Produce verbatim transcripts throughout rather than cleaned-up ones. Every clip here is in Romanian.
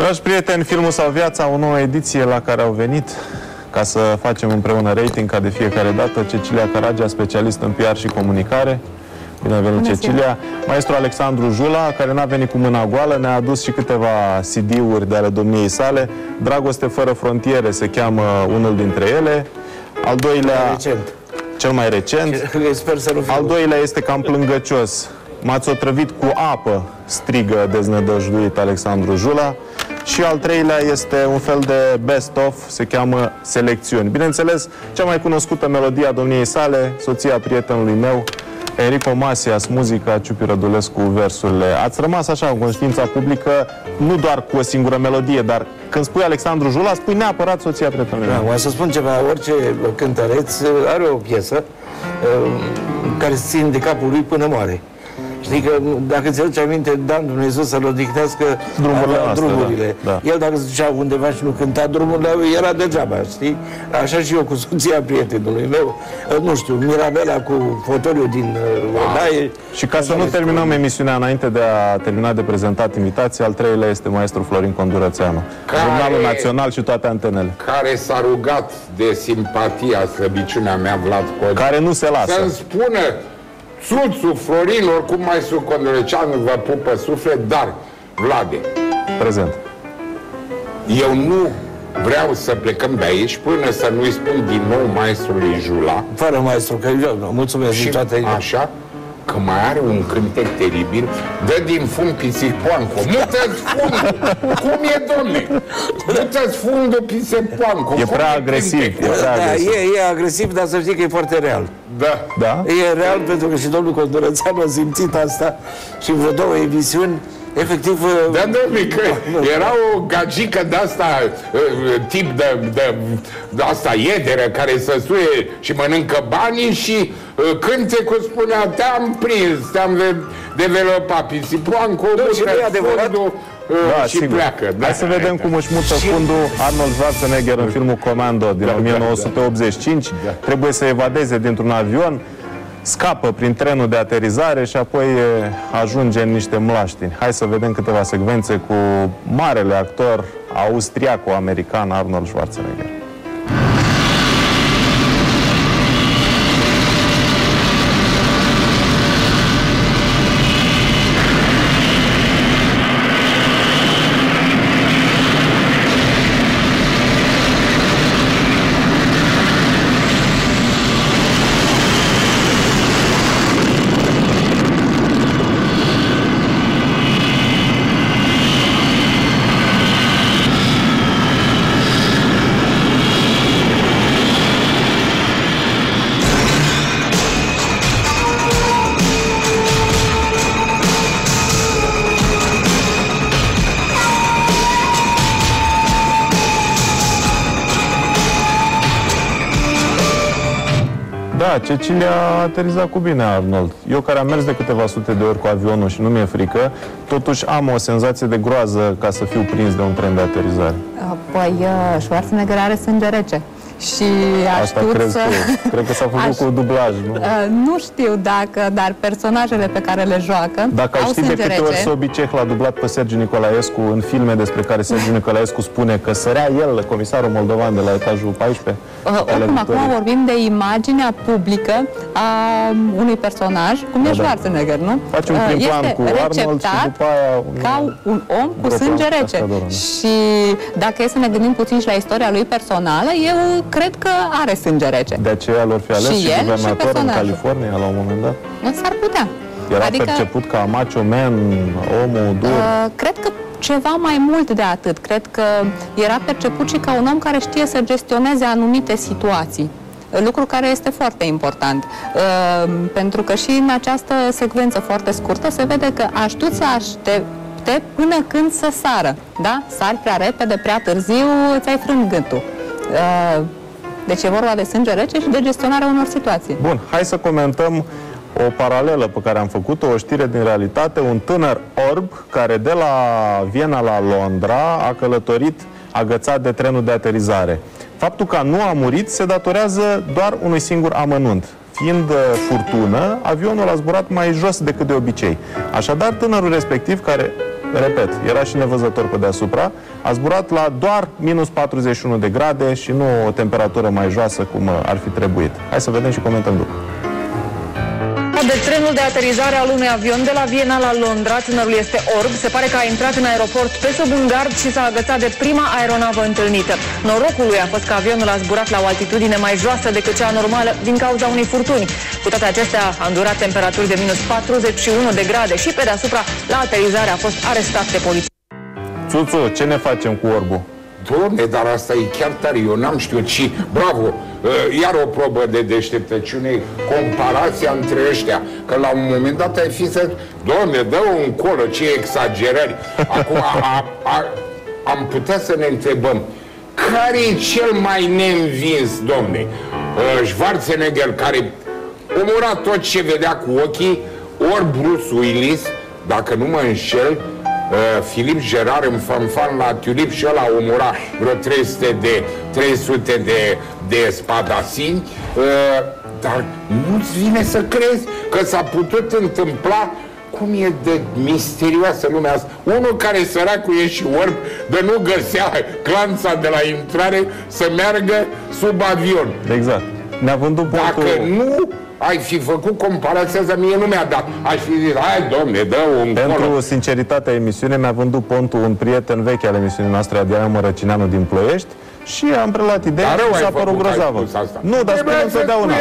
Dragi prieteni, Filmul sau Viața, o nouă ediție la care au venit ca să facem împreună rating ca de fiecare dată. Cecilia Caragea, specialist în P R și comunicare. Bine ai venit, Cecilia. Maestru Alexandru Jula, care n-a venit cu mâna goală, ne-a adus și câteva C D-uri de ale domniei sale. Dragoste fără frontiere se cheamă unul dintre ele. Al doilea... Recent. Cel mai recent. Sper să nu Al doilea este cam plângăcios. M-ați otrăvit cu apă, strigă deznădăjduit Alexandru Jula. Și al treilea este un fel de best-of, se cheamă Selecțiuni. Bineînțeles, cea mai cunoscută melodie a domniei sale, soția prietenului meu, Enrico Masias, muzica, Ciupi Rădulescu, versurile. Ați rămas așa în conștiința publică, nu doar cu o singură melodie, dar când spui Alexandru Jula, spui neapărat soția prietenului meu. Da, o să spun ceva, orice cântăreț are o piesă care se ține de capul lui până moare. Știi că, dacă ți aduce aminte, Dan Dumnezeu să-l odihnească drumurile, noastre, drumurile. Da, da. El, dacă se ducea undeva și nu cânta drumurile, era degeaba, știi? Așa și eu cu soția prietenului meu, nu știu, Mirabela cu fotoliu din Odaie. Și ca să nu terminăm emisiunea înainte de a termina de prezentat invitații, al treilea este maestru Florin Condurățeanu. Jurnalul Național și toate antenele. Care s-a rugat de simpatia, slăbiciunea mea, Vlad Cod. Care nu se lasă. Să-mi spună Țuțu, Florin, oricum maestru Condurăceanu vă pupă suflet, dar, Vlade, prezent. Eu nu vreau să plecăm de aici până să nu-i spun din nou maestrului Jula. Fără maestru, că eu nu, mulțumesc și din toată inima. Așa, că mai are un cântec teribil, dă din fund pisipoanco. Mută-ți fundul! Cum e, domne? Mută-ți fundul pisipoanco. E prea agresiv. E prea da, agresiv. E, e agresiv, dar să știi că e foarte real. Da. Da? E real pentru că și domnul Condurățeanu a simțit asta și în vreo două emisiuni, efectiv... Da, domnule, că era o gagică de-asta, tip de, de, de asta iederă, care se suie și mănâncă banii și cântecul spunea, te-am prins, te-am de, developat pisipoancu, și nu e adevărat. fundul, Da, și sigur. pleacă. Da. Hai să vedem cum își mută fundul Arnold Schwarzenegger în filmul Commando din Da, o mie nouă sute optzeci și cinci. Da. Trebuie să evadeze dintr-un avion, scapă prin trenul de aterizare și apoi ajunge în niște mlaștini. Hai să vedem câteva secvențe cu marele actor austriaco-american Arnold Schwarzenegger. Da, Cecilia a aterizat cu bine, Arnold. Eu care am mers de câteva sute de ori cu avionul și nu mi-e frică, totuși am o senzație de groază ca să fiu prins de un tren de aterizare. Păi, Schwarzenegger are sânge rece. Și aș Asta știut crezi să... tu. Cred că s-a făcut aș... cu dublaj, nu? Nu știu dacă, dar personajele pe care le joacă Dacă ai au ști de sânge câte rece. ori Sobiceh l-a dublat pe Sergiu Nicolaescu în filme despre care Sergiu Nicolaescu spune că sărea el, comisarul moldovan, de la etajul paisprezece. Oricum, acum vorbim de imaginea publică a unui personaj, cum e da, Schwarzenegger, nu? Faci un prim plan este cu Arnold și receptat după aia un, ca un om cu sânge rece. Și dacă e să ne gândim puțin și la istoria lui personală, eu cred că are sânge rece. De aceea lor fi ales și, Și și el, guvernator și în California la un moment dat. S-ar putea. Era Adică, perceput ca macho man, omul dur. uh, cred că ceva mai mult de atât. Cred că era perceput și ca un om care știe să gestioneze anumite situații. Lucru care este foarte important. Uh, pentru că și în această secvență foarte scurtă se vede că a știut să aștepte până când să sară. Da? Sari prea repede, prea târziu, ți-ai frânt gâtul. Uh, deci e vorba de sânge rece și de gestionarea unor situații. Bun, hai să comentăm o paralelă pe care am făcut-o, o știre din realitate. Un tânăr orb care de la Viena la Londra a călătorit agățat de trenul de aterizare. Faptul că nu a murit se datorează doar unui singur amănunt. Fiind furtună, avionul a zburat mai jos decât de obicei. Așadar, tânărul respectiv, care repet, era și nevăzător pe deasupra, a zburat la doar minus patruzeci și unu de grade și nu o temperatură mai joasă cum ar fi trebuit. Hai să vedem și comentăm după. De trenul de aterizare al unui avion de la Viena la Londra, tânărul este orb, se pare că a intrat în aeroport pe sub un gard și s-a agățat de prima aeronavă întâlnită. Norocul lui a fost că avionul a zburat la o altitudine mai joasă decât cea normală din cauza unei furtuni. Cu toate acestea a îndurat temperaturi de minus patruzeci și unu de grade și pe deasupra, la aterizare, a fost arestat de poliție. Țuțu, ce ne facem cu orbul? Doamne, dar asta e chiar tare, eu n-am știut și, bravo, iar o probă de deșteptăciune, comparația între ăștia, că la un moment dat ai fi să, Doamne, dă-o încolo, ce exagerări. Acum a, a, a, am putea să ne întrebăm, care e cel mai neînvins, domne? Schwarzenegger, care omora tot ce vedea cu ochii, ori Bruce Willis, dacă nu mă înșel, Uh, Filip Gerard în Fanfan la Tulip și ăla omora vreo trei sute de, trei sute de, de spadasini, uh, dar nu-ți vine să crezi că s-a putut întâmpla. Cum e de misterioasă lumea asta. Unul care săracul e și orb, de nu găsea clanța de la intrare să meargă sub avion. Exact. Ne-a vândut Dacă punctul... nu ai fi făcut comparația asta, mie nu mi-a dat. Aș fi zis, hai domne, dă-o încolo. Pentru sinceritatea emisiunii mi-a vândut pontul un prieten vechi al emisiunii noastre, Adrian Mărăcineanu din Ploiești, și am preluat ideea și s-a părut grozavă. Nu, dar spune întotdeauna.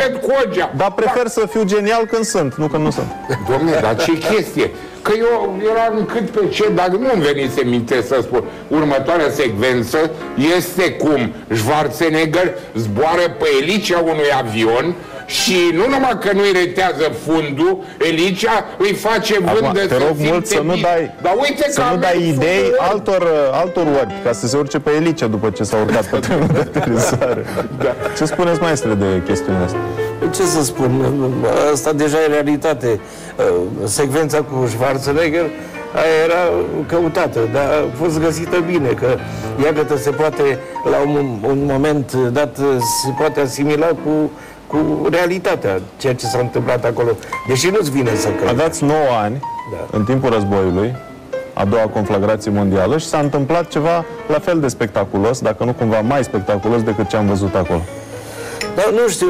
No. Dar prefer să fiu genial când sunt, nu când nu sunt. Domne, dar ce chestie? Că eu eram cât pe ce, dar nu-mi venise minte să spun. Următoarea secvență este cum Schwarzenegger zboară pe elicea unui avion și nu numai că nu-i retează fundul, elicea îi face vânt de te rog mult să nu dai, dar uite să nu dai idei altor, altor orbi ca să se urce pe elicea după ce s-a urcat pe trenul de aterizare. Da. Ce spuneți, maestre, de chestiunea asta? Ce să spun, asta deja e realitate. Secvența cu Schwarzenegger aia era căutată, dar a fost găsită bine, că iată se poate, la un, un moment dat, se poate asimila cu cu realitatea, ceea ce s-a întâmplat acolo. Deși nu-ți vine să crezi. Aveați nouă ani, da, în timpul războiului, a doua conflagrație mondială, și s-a întâmplat ceva la fel de spectaculos, dacă nu cumva mai spectaculos decât ce am văzut acolo. Dar nu știu,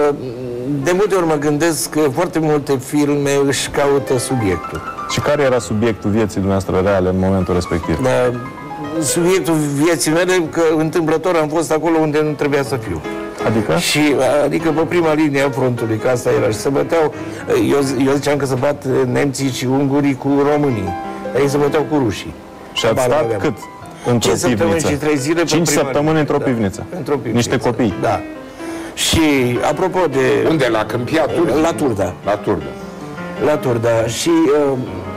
de multe ori mă gândesc că foarte multe filme își caută subiectul. Și care era subiectul vieții dumneavoastră reale în momentul respectiv? Da, subiectul vieții mele, că întâmplător am fost acolo unde nu trebuia să fiu. Adică? Și, adică pe prima linie a frontului, că asta era. Și se băteau, eu, eu ziceam că se bat nemții și ungurii cu românii. Dar ei se băteau cu rușii. Și ați stat aveam. Cât? Într-o pivniță? Și trei zile cinci săptămâni într-o da, pivniță. Într-o pivniță. Niște copii. Da. Și, apropo de... Unde? La Câmpia Turda? La Turda. La Turda. La Turda. Și... Uh,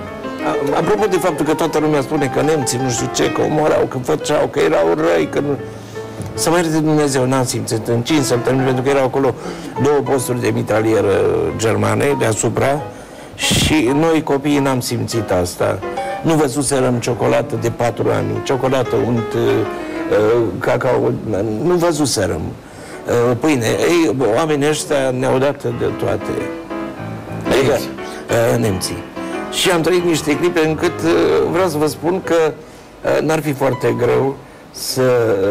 apropo de faptul că toată lumea spune că nemții nu știu ce, că omorau, că făceau, că erau răi, că nu... Să mă ierte Dumnezeu, n-am simțit în cinci săptămâni, pentru că erau acolo două posturi de mitralieră germane deasupra și noi copiii n-am simțit asta. Nu văzuserăm ciocolată de patru ani, ciocolată, unt, uh, cacao, nu văzuserăm. Uh, pâine. Ei, oamenii ăștia ne-au dat de toate. Adică, uh, nemții. Și am trăit niște clipe încât uh, vreau să vă spun că uh, n-ar fi foarte greu să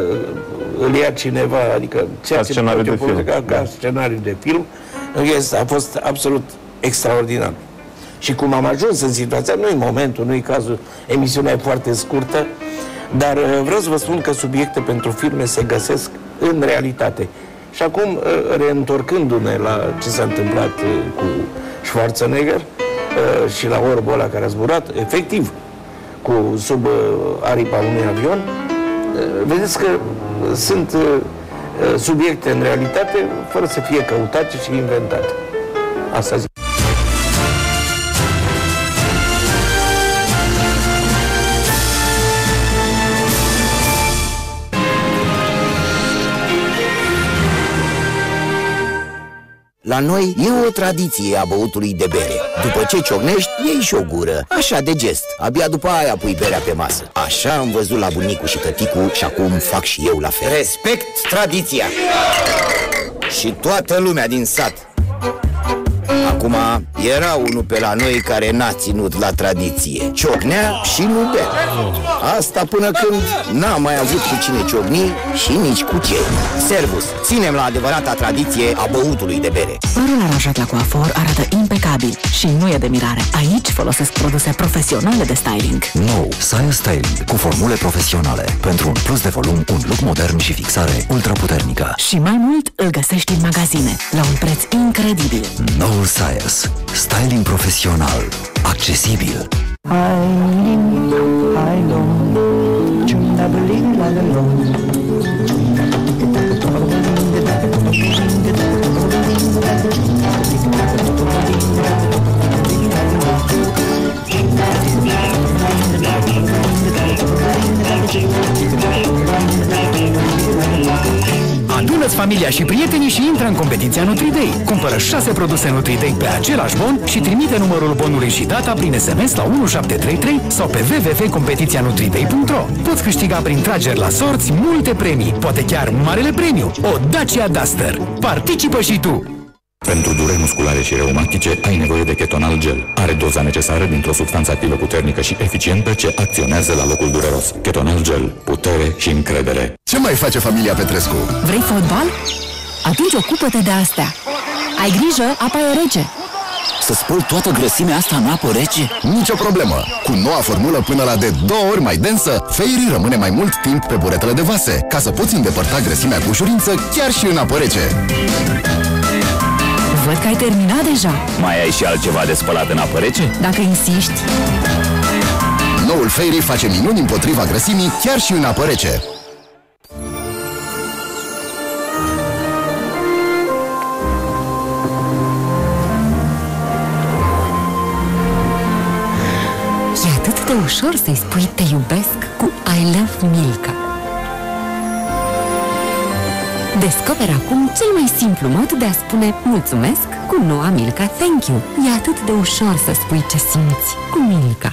îl ia cineva, adică ceea ca ce scenariu de film. Ca, ca scenariu de film, a fost absolut extraordinar. Și cum am ajuns în situația, nu-i momentul, nu-i cazul, emisiunea e foarte scurtă, dar vreau să vă spun că subiecte pentru filme se găsesc în realitate. Și acum, reîntorcându-ne la ce s-a întâmplat cu Schwarzenegger și la orbul ăla care a zburat, efectiv, cu sub aripa unui avion, vedeți că sunt uh, subiecte în realitate fără să fie căutate și inventate. Asta zic. La noi e o tradiție a băutului de bere. După ce ciocnești, iei și o gură, așa de gest. Abia după aia pui berea pe masă. Așa am văzut la bunicul și tăticul și acum fac și eu la fel. Respect tradiția. Și toată lumea din sat. Acum Acum, era unul pe la noi care n-a ținut la tradiție. Ciocnea și nu bea. Asta până când n-a mai avut cu cine ciocni și nici cu ce. Servus, ținem la adevărata tradiție a băutului de bere. Părul aranjat la coafor arată impecabil și nu e de mirare. Aici folosesc produse profesionale de styling. Nou Saia Styling cu formule profesionale pentru un plus de volum, un look modern și fixare ultraputernică. Și mai mult îl găsești în magazine la un preț incredibil. Noul Saias, styling profesional, accesibil. Adună-ți familia și prietenii și intră în competiția NutriDay. Cumpără șase produse NutriDay pe același bon și trimite numărul bonului și data prin S M S la unu șapte trei trei sau pe w w w punct competiția nutriday punct ro. Poți câștiga prin trageri la sorți multe premii, poate chiar marele premiu, o Dacia Duster. Participă și tu! Pentru dureri musculare și reumatice ai nevoie de Ketonal Gel. Are doza necesară dintr-o substanță activă puternică și eficientă ce acționează la locul dureros. Ketonal Gel. Putere și încredere. Ce mai face familia Petrescu? Vrei fotbal? Atunci ocupă-te de astea. Ai grijă, apa e rece. Să spăl toată grăsimea asta în apă rece? Nicio problemă! Cu noua formulă până la de două ori mai densă, Fairy rămâne mai mult timp pe buretele de vase, ca să poți îndepărta grăsimea cu ușurință chiar și în apă rece. Văd că ai terminat deja. Mai ai și altceva de spălat în apă rece? Dacă insiști. Noul Fairy face minuni împotriva grăsimii chiar și în apă rece. E atât de ușor să-i spui te iubesc cu I love Milka. Descoperă acum cel mai simplu mod de a spune mulțumesc cu noua Milka Thank You. E atât de ușor să spui ce simți cu Milka.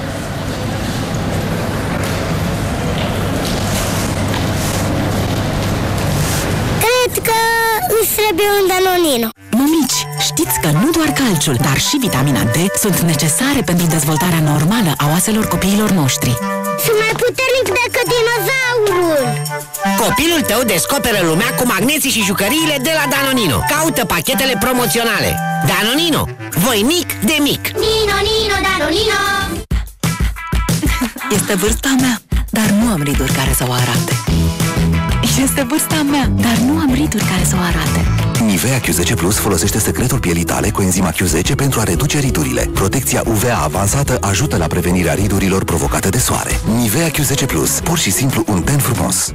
Cred că îți trebuie un Danonino. Mămici, știți că nu doar calciul, dar și vitamina D sunt necesare pentru dezvoltarea normală a oaselor copiilor noștri. Sunt mai puternic decât dinozaurul! Copilul tău descoperă lumea cu magneții și jucăriile de la Danonino. Caută pachetele promoționale. Danonino, voinic de mic. Nino, Nino, Danonino! Este vârsta mea, dar nu am riduri care să o arate. Este vârsta mea, dar nu am riduri care să o arate. Nivea Q zece Plus folosește secretul pielii tale cu enzima Q zece pentru a reduce ridurile. Protecția U V A avansată ajută la prevenirea ridurilor provocate de soare. Nivea Q zece Plus, pur și simplu un ten frumos.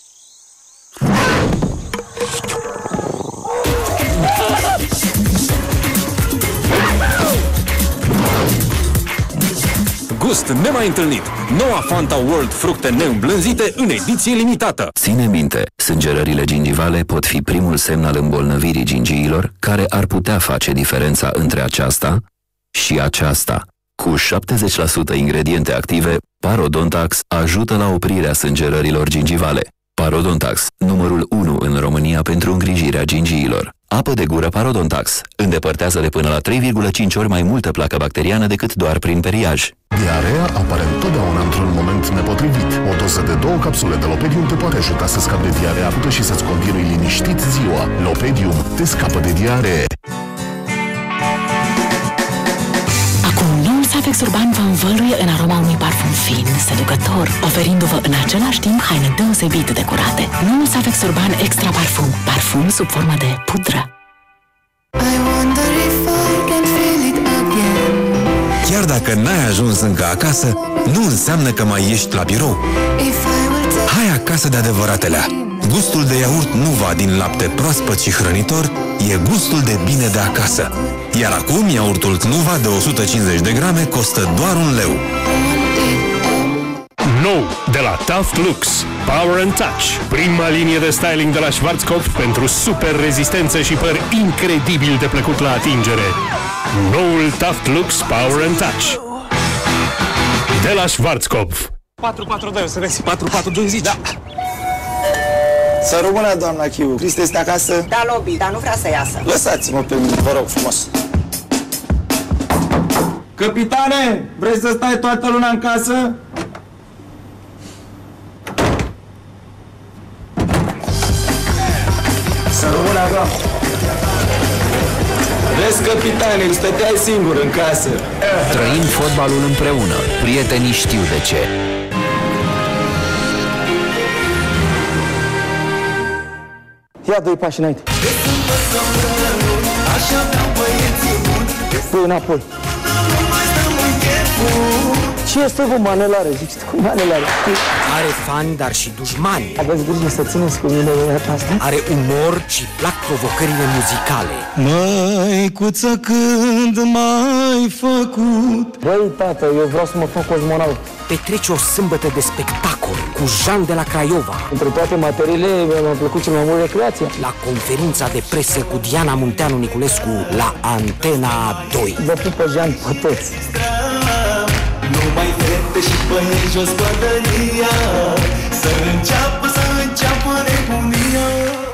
Gust nemai întâlnit. Noua Fanta World fructe neîmblânzite în ediție limitată. Ține minte, sângerările gingivale pot fi primul semn al îmbolnăvirii gingiilor care ar putea face diferența între aceasta și aceasta. Cu șaptezeci la sută ingrediente active, Parodontax ajută la oprirea sângerărilor gingivale. Parodontax, numărul unu în România pentru îngrijirea gingiilor. Apă de gură Parodontax îndepărtează de până la trei virgulă cinci ori mai multă placă bacteriană decât doar prin periaj. Diarea apare întotdeauna într-un moment nepotrivit. O doză de două capsule de Lopedium te poate ajuta să scapi de diarea acută și să-ți continui liniștit ziua. Lopedium te scapă de diaree. Acum, noul Safex Urban vă învăluie în aroma unui parfum fin, seducător, oferindu-vă în același timp haine deosebit de curate. Noul Safex Urban Extra Parfum, parfum sub formă de pudră. Chiar dacă n-ai ajuns încă acasă, nu înseamnă că mai ești la birou. Hai acasă de adevăratelea! Gustul de iaurt Nuva din lapte proaspăt și hrănitor e gustul de bine de acasă. Iar acum iaurtul Nuva de o sută cincizeci de grame costă doar un leu. Nou de la Tuft Lux, Power and Touch, prima linie de styling de la Schwarzkopf pentru super rezistență și păr incredibil de plăcut la atingere. Noul Tuft Lux Power and Touch de la Schwarzkopf. patru patru doi, o să vezi. patru patru doi, zici? Da. Să rămână, doamna Chiu. Cristi este acasă? Da, lobby, dar nu vrea să iasă. Lăsați-mă pe mine, vă rog frumos. Capitane, vrei să stai toată luna în casă? Să rămână acolo. Vezi, capitane, stăteai singur în casă. Trăim fotbalul împreună. Prietenii știu de ce. Ia doi pași înainte. Pui înapoi. Ce este cu manelare? Zici, cu manelare. Are fani, dar și dușmani. Aveți grijă să țineți cu mine de data asta? Are umor și plac provocările muzicale. Măicuță, când m-ai făcut? Băi, tată, eu vreau să mă fac cosmonaut. Petrece o sâmbătă de spectacol cu Jean de la Craiova. Între toate materiile mi-a plăcut cel mai mult recreația. La conferința de presă cu Diana Munteanu Niculescu la Antena doi. Vă pupă, Jean, pe toți. Numai fete și băieți jos bătălia, să înceapă, să înceapă nebunia.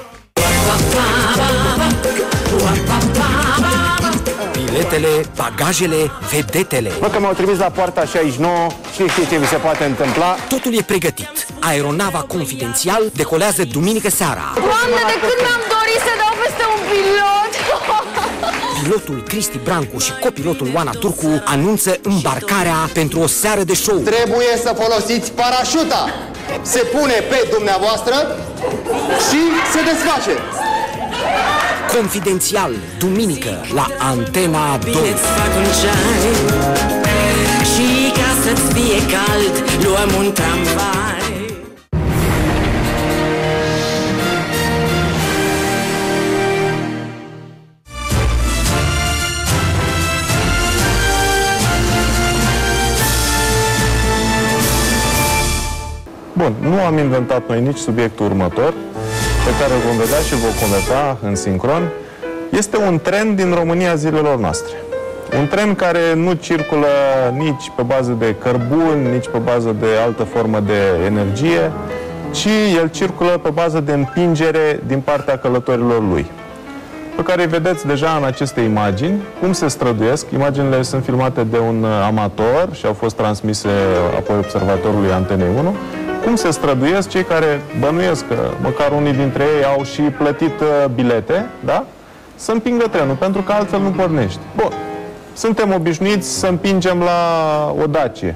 Biletele, bagajele, vedetele. Bă, că m-au trimis la poarta șaizeci și nouă, și știi ce mi se poate întâmpla? Totul e pregătit. Aeronava Confidențial decolează duminică seara. Doamne, de când mi-am dorit să dau peste un pilot! Pilotul Cristi Brancu și copilotul Oana Turcu anunță îmbarcarea pentru o seară de show. Trebuie să folosiți parașuta! Se pune pe dumneavoastră și se desface! Confidențial, duminică, la Antena doi. Bine-ți fac un ceai și ca să-ți fie cald, luăm un tramvai. Bun, nu am inventat noi nici subiectul următor, pe care îl vom vedea și îl vom conversa în sincron. Este un trend din România zilelor noastre. Un trend care nu circulă nici pe bază de cărbuni, nici pe bază de altă formă de energie, ci el circulă pe bază de împingere din partea călătorilor lui, pe care îi vedeți deja în aceste imagini, cum se străduiesc. Imaginile sunt filmate de un amator și au fost transmise apoi observatorului Antenei unu. Cum se străduiesc cei care bănuiesc că măcar unii dintre ei au și plătit bilete, da? Să împingă trenul, pentru că altfel nu pornești. Bun. Suntem obișnuiți să împingem la o Dacie.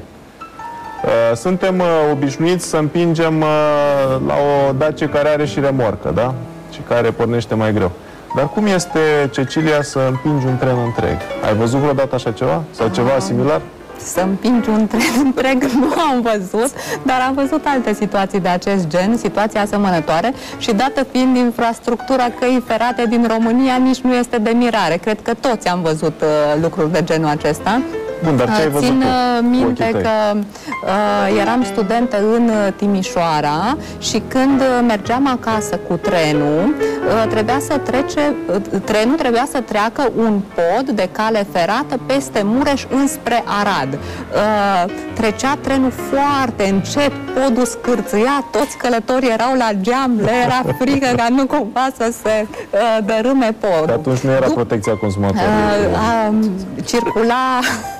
Suntem obișnuiți să împingem la o Dacie care are și remorcă, da? Și care pornește mai greu. Dar cum este, Cecilia, să împingi un tren întreg? Ai văzut vreodată așa ceva? Sau ceva similar? Să împingi un tren întreg nu am văzut, dar am văzut alte situații de acest gen, situații asemănătoare, și dată fiind infrastructura căii ferate din România, nici nu este de mirare. Cred că toți am văzut uh, lucruri de genul acesta. Bun, dar ce ai văzut Țin tu, minte că uh, eram studentă în Timișoara și când mergeam acasă cu trenul, uh, trebuia să trece, uh, trenul trebuia să treacă un pod de cale ferată peste Mureș înspre Arad. Uh, trecea trenul foarte încet, podul scârțâia, toți călătorii erau la geam, le era frică ca nu cumva să se uh, dărâme podul. Că atunci nu era protecția consumatorului. Uh, uh, circula...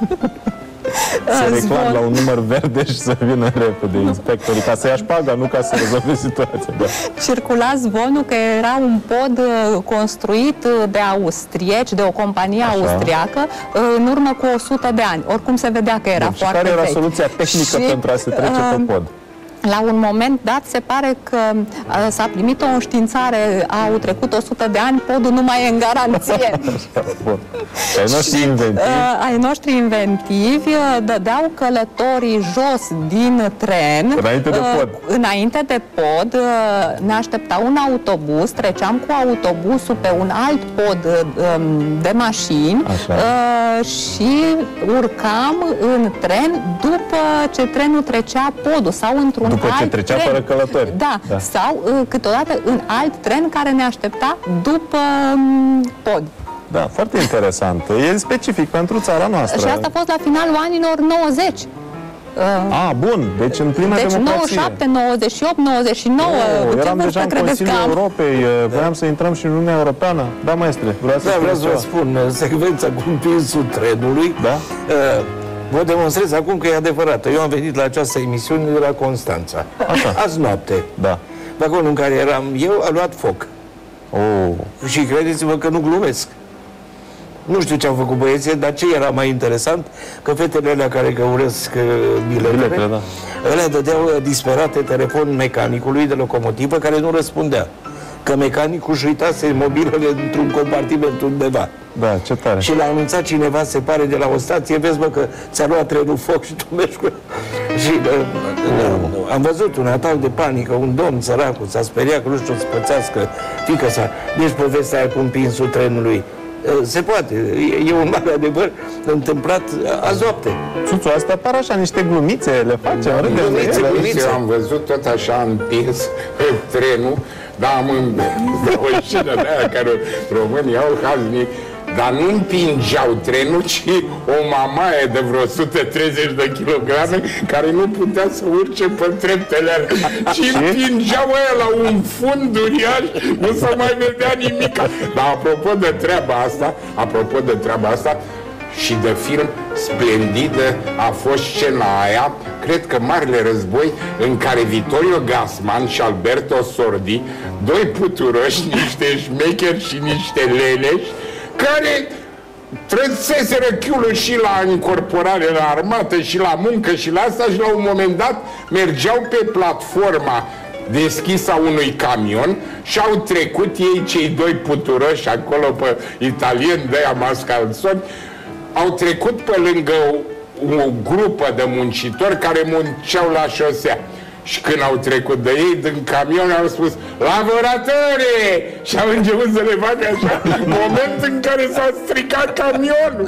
Se reclam la un număr verde și să vină repede inspectorii, ca să ia șpaga, nu ca să rezolve situația. Da. Circula zvonul că era un pod construit de austrieci, de o companie Așa. austriacă, în urmă cu o sută de ani. Oricum se vedea că era Bun, foarte vechi. Și care era vechi. soluția tehnică și, pentru a se trece uh, pe pod? La un moment dat se pare că s-a primit o înștiințare, au trecut o sută de ani, podul nu mai e în garanție. Ai noștri inventivi? Uh, ai noștri inventivi dădeau călătorii jos din tren. Înainte de pod. Uh, înainte de pod uh, ne aștepta un autobuz, treceam cu autobuzul pe un alt pod uh, de mașini uh, și urcam în tren după ce trenul trecea podul sau într-un După ce alt trecea tren. fără călători. Da, da. Sau uh, câteodată în alt tren care ne aștepta după um, pod. Da, foarte interesant. E specific pentru țara noastră. Și asta a fost la finalul anilor nouăzeci. A, bun, deci în plină deci democrație. nouăzeci și șapte, nouăzeci și opt, nouăzeci și nouă, Oh, cu ce eram deja vârstă în credeți că Consiliul am? Europei, voiam să intrăm și în Uniunea Europeană. Da, maestre, vreau să Da, vreau să vă ceva. spun, secvența cu împinsul trenului, da? uh, vă demonstrez acum că e adevărată. Eu am venit la această emisiune de la Constanța. Așa. Azi noapte. Da. Pe acolo în care eram eu, a luat foc. Oh. Și credeți-vă că nu glumesc. Nu știu ce au făcut băieții, dar ce era mai interesant, că fetele alea care căuresc uh, biletele, Biletele, da. alea dădeau uh, disperate telefon mecanicului de locomotivă care nu răspundea. Că mecanicul își uitase mobilele într-un compartiment undeva. Da, ce tare. Și l-a anunțat cineva, se pare, de la o stație, vezi, bă, că ți-a luat trenul foc și tu mergi cu... Și uh, am văzut un atac de panică, un domn săracul s-a speriat că nu știu să pățească fiica sa. Deci povestea aia cu împinsul trenului. Se poate, e, e un mare adevăr întâmplat azi noapte. Țuțu, astea par așa niște glumițe, le facem, Da, râdem de glumițe, ele. glumițe. Eu am văzut tot așa împins trenul, dar am de o scenă de aia care românii au haznic, dar nu împingeau trenul, ci o mamaie de vreo o sută treizeci de kilograme care nu putea să urce pe treptele alea. Și împingeau aia la un fund uriaș, nu se mai vedea nimic. Dar apropo de treaba asta, apropo de treaba asta, și de film splendidă a fost scena aia, cred că Marele Război, în care Vittorio Gassman și Alberto Sordi, doi puturoși, niște șmecheri și niște leneși, care trăseseră chiulul și la incorporare la armată și la muncă și la asta, și la un moment dat mergeau pe platforma deschisă a unui camion și au trecut ei, cei doi puturoși acolo pe italieni de aia mascalzoni, au trecut pe lângă o, o grupă de muncitori care munceau la șosea. Și când au trecut de ei din camion, au spus laboratore! Și au început să le facă așa, moment în care s-a stricat camionul.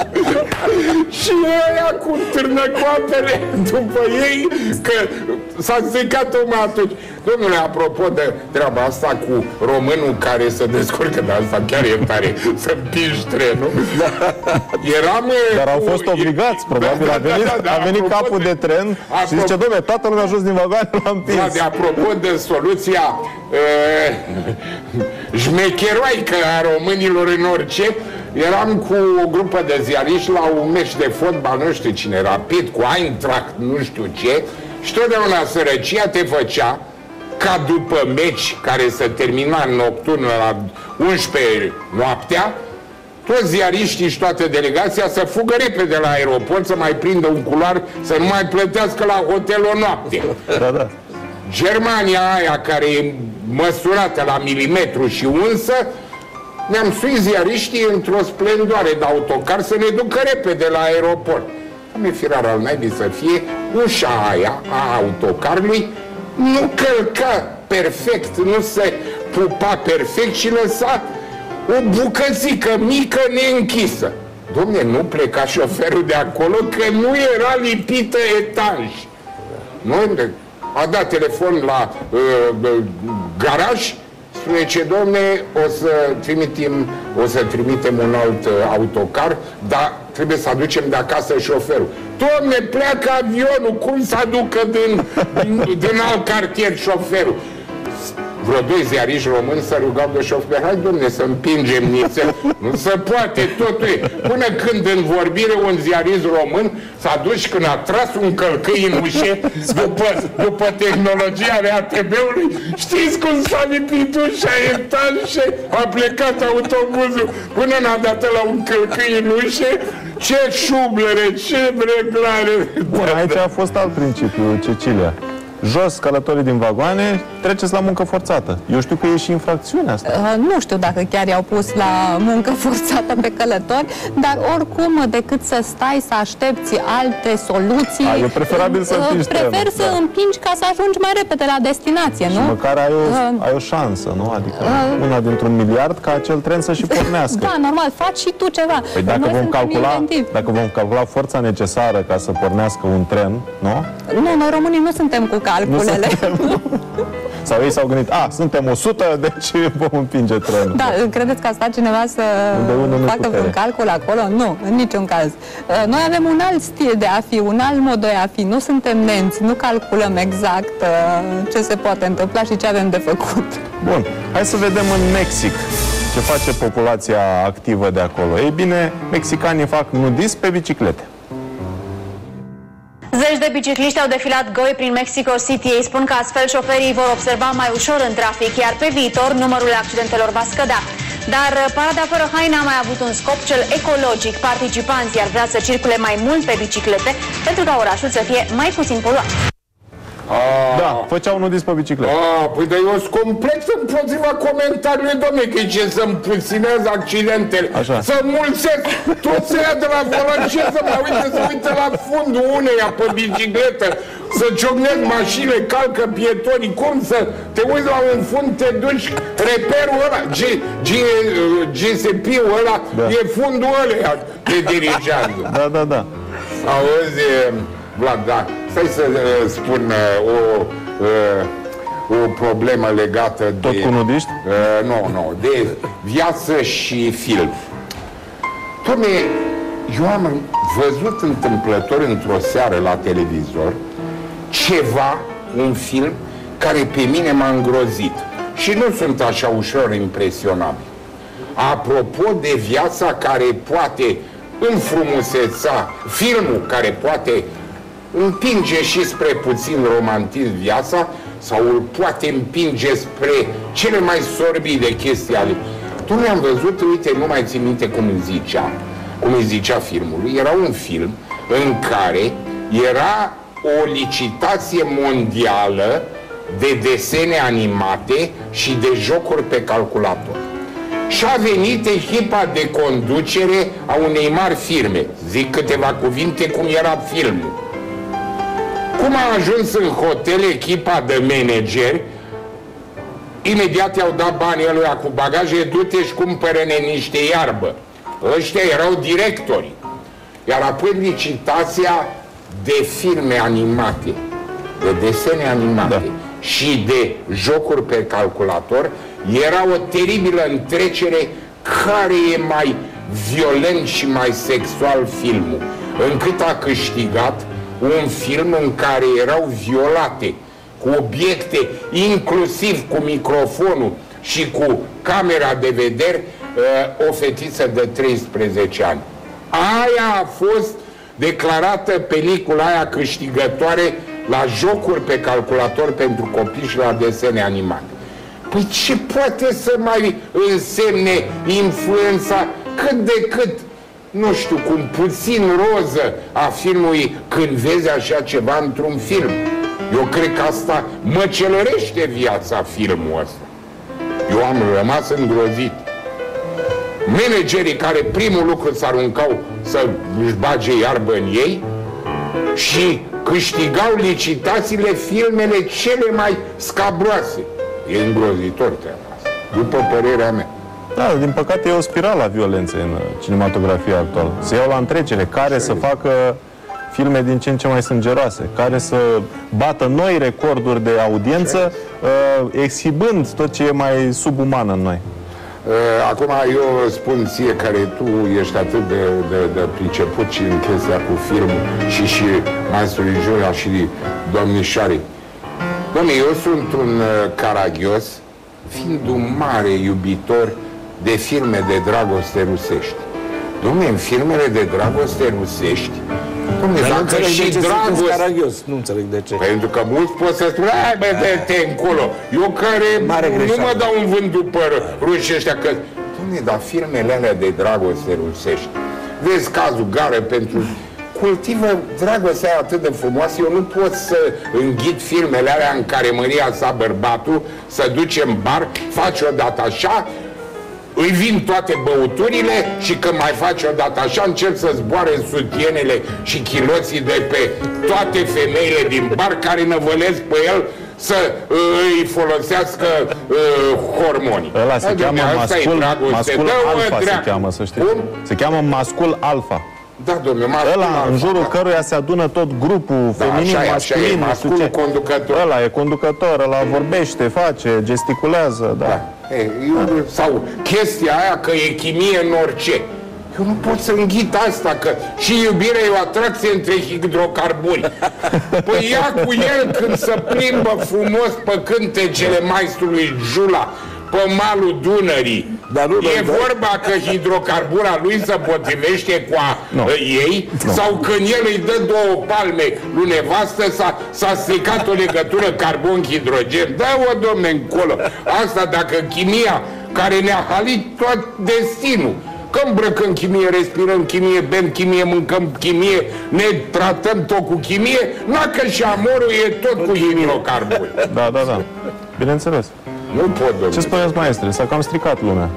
Și ăia cu târnăcoapele după ei, că s-a stricat omul atunci. Domnule, apropo de treaba asta cu românul care se descurcă, de asta chiar e tare, să împingi trenul. Eram... Dar au fost obligați, probabil, da, a venit, da, da, da, a venit capul de, de tren și zice, dom'le, toată lumea a jos din vagoane, l-a împins. Da, de apropo de soluția uh, jmecheroaică a românilor în orice, eram cu o grupă de ziariști la un meci de fotbal, nu știu cine, Rapid, cu Eintracht, nu știu ce, și totdeauna sărăcia te făcea ca după meci care se termina în nocturn la unsprezece noaptea, toți ziariștii și toată delegația să fugă repede la aeroport, să mai prindă un culoar, să nu mai plătească la hotel o noapte. Da, da. Germania aia care e măsurată la milimetru și unsă, ne-am suit ziariștii într-o splendoare de autocar să ne ducă repede la aeroport. Am firar al naibii să fie, ușa aia a autocarului nu călca perfect, nu se pupa perfect și lăsa o bucățică mică neînchisă. Dom'le, nu pleca șoferul de acolo că nu era lipită etaj. Noi a dat telefon la uh, garaj, spune ce, domne, o să trimitem, o să trimitem un alt uh, autocar, dar trebuie să aducem de acasă șoferul. Domne, pleacă avionul, cum să aducă din, din, din alt cartier șoferul? Vreo doi ziariști români se rugau de șofer, hai, domne, să împingem nițel. Nu se poate, totul e. Până când în vorbire un ziarist român s-a dus și când a tras un călcâi în ușe după, după tehnologia R A T B-ului, știți cum s-a lipit ușa etaj și a plecat autobuzul până n-a dat la un călcâi în ușe. Ce șublere, ce reglare! Bun, aici a fost alt principiu, Cecilia. Jos călătorii din vagoane, treceți la muncă forțată. Eu știu că e și infracțiunea asta. Uh, nu știu dacă chiar i-au pus la muncă forțată pe călători, dar oricum, decât să stai să aștepți alte soluții, A, e preferabil să împingi prefer trenul, să da. împingi ca să ajungi mai repede la destinație, Și nu? măcar ai o, Uh, ai o șansă, nu? Adică uh, una dintr-un miliard ca acel tren să și pornească. Da, normal, faci și tu ceva. Păi dacă Noi vom, suntem calcula, inventivi. dacă vom calcula forța necesară ca să pornească un tren, nu? Nu, noi românii nu suntem cu calculele. Sau ei s-au gândit, a, suntem o sută, deci vom împinge trenul. Da, credeți că a stat cineva să facă un calcul acolo? Nu, în niciun caz. Noi avem un alt stil de a fi, un alt mod de a fi. Nu suntem nenți, nu calculăm exact ce se poate întâmpla și ce avem de făcut. Bun, hai să vedem în Mexic ce face populația activă de acolo. Ei bine, mexicanii fac nudism pe biciclete. Zeci de bicicliști au defilat goi prin Mexico City. Ei spun că astfel șoferii vor observa mai ușor în trafic, iar pe viitor numărul accidentelor va scădea. Dar parada fără haine a mai avut un scop, cel ecologic. Participanții ar vrea să circule mai mult pe biciclete pentru ca orașul să fie mai puțin poluat. Da, făceau nudism pe bicicletă. Păi dar eu sunt complet împotriva comentariului, domne, că ce să împuținează accidentele, Așa. să mulțesc toți ăia de la volan, ce să mă uite, să uite la fundul uneia pe bicicletă, să ciocnesc mașinile, calcă pietonii, cum să te uiți la un fund, te duci, reperul ăla, G S P-ul ăla, da. E fundul ălea, te dirigează. Da, da, da. Auzi, Vlad, da, stai să uh, spun uh, o, uh, o problemă legată de... Tot cu nudiști? Uh, nu, nu, de viață și film. Doamne, eu am văzut întâmplător într-o seară la televizor ceva, un film, care pe mine m-a îngrozit. Și nu sunt așa ușor impresionabil. Apropo de viața care poate înfrumuseța, filmul care poate împinge și spre puțin romantism viața sau îl poate împinge spre cele mai sorbide chestii ale... Dom'le, am văzut, uite, nu mai țin minte cum îi zicea, cum îi zicea filmului, era un film în care era o licitație mondială de desene animate și de jocuri pe calculator. Și a venit echipa de conducere a unei mari firme. Zic câteva cuvinte cum era filmul. Cum a ajuns în hotel echipa de manageri, imediat i-au dat banii ăluia cu bagaje, du-te și cumpără-ne niște iarbă. Ăștia erau directori. Iar apoi licitația de filme animate, de desene animate, da, și de jocuri pe calculator, era o teribilă întrecere care e mai violent și mai sexual filmul, încât a câștigat un film în care erau violate cu obiecte, inclusiv cu microfonul și cu camera de vedere, o fetiță de treisprezece ani. Aia a fost declarată pelicula aia câștigătoare la jocuri pe calculator pentru copii și la desene animate. Păi ce poate să mai însemne influența cât de cât, nu știu, cum puțin roză a filmului când vezi așa ceva într-un film? Eu cred că asta măcelărește viața filmul ăsta. Eu am rămas îngrozit. Managerii care primul lucru s-aruncau să își bage iarbă în ei și câștigau licitațiile filmele cele mai scabroase. E îngrozitor treaba asta, după părerea mea. Da, din păcate e o spirală a violenței în cinematografia actuală. Se iau la întrecere care să facă filme din ce în ce mai sângeroase, care să bată noi recorduri de audiență, uh, exhibând tot ce e mai subuman în noi. Acum eu spun ție, care tu ești atât de, de, de priceput și în chestia cu filmul și și maestrul Iulia și domnișoarei. Doamne, eu sunt un uh, caragios, fiind un mare iubitor de filme de dragoste rusești. Dom'le, în filmele de dragoste rusești, dom'le, dacă și dragoste... Nu înțeleg de ce. Pentru că mulți pot să spun, hai bă, dă-te încolo. Eu care nu mă dau un vânt după rușii ăștia, că... Dom'le, dar filmele alea de dragoste rusești, vezi cazul Gară pentru... cultivă dragostea aia atât de frumoasă, eu nu pot să înghit filmele alea în care Maria sa bărbatul, să duce în bar, face odată așa, îi vin toate băuturile și când mai face odată așa, încep să zboare sutienele și chiloții de pe toate femeile din bar care năvălesc pe el să uh, îi folosească uh, hormonii. Ăla se cheamă mascul, mascul alfa, se cheamă, să știi. Se cheamă mascul alfa. Da, domnule, ăla în jurul căruia se adună tot grupul da, feminin, așa e, masculin, așa e, masculin, masculul conducător. Ăla e conducător, ăla vorbește, face, gesticulează, da. da. E, eu, sau chestia aia că e chimie în orice. Eu nu pot să înghit asta, că și iubirea e o atracție între hidrocarburi. Păi ia cu el când se plimbă frumos pe cântecele maestrului Jula, pe malul Dunării. Dar nu, e nu, vorba că hidrocarbura lui se potrivește cu a no. ei no. sau când el îi dă două palme lui nevastă s-a stricat o legătură carbon-hidrogen. Da-o, domne, încolo. Asta dacă chimia care ne-a halit tot destinul. Că îmbrăcăm chimie, respirăm chimie, bem chimie, mâncăm chimie, ne tratăm tot cu chimie, na că și amorul e tot cu hidrocarburi. Da, da, da. Bineînțeles. Nu pot, domnule. Ce spuneți, maestre? S-a cam stricat lumea.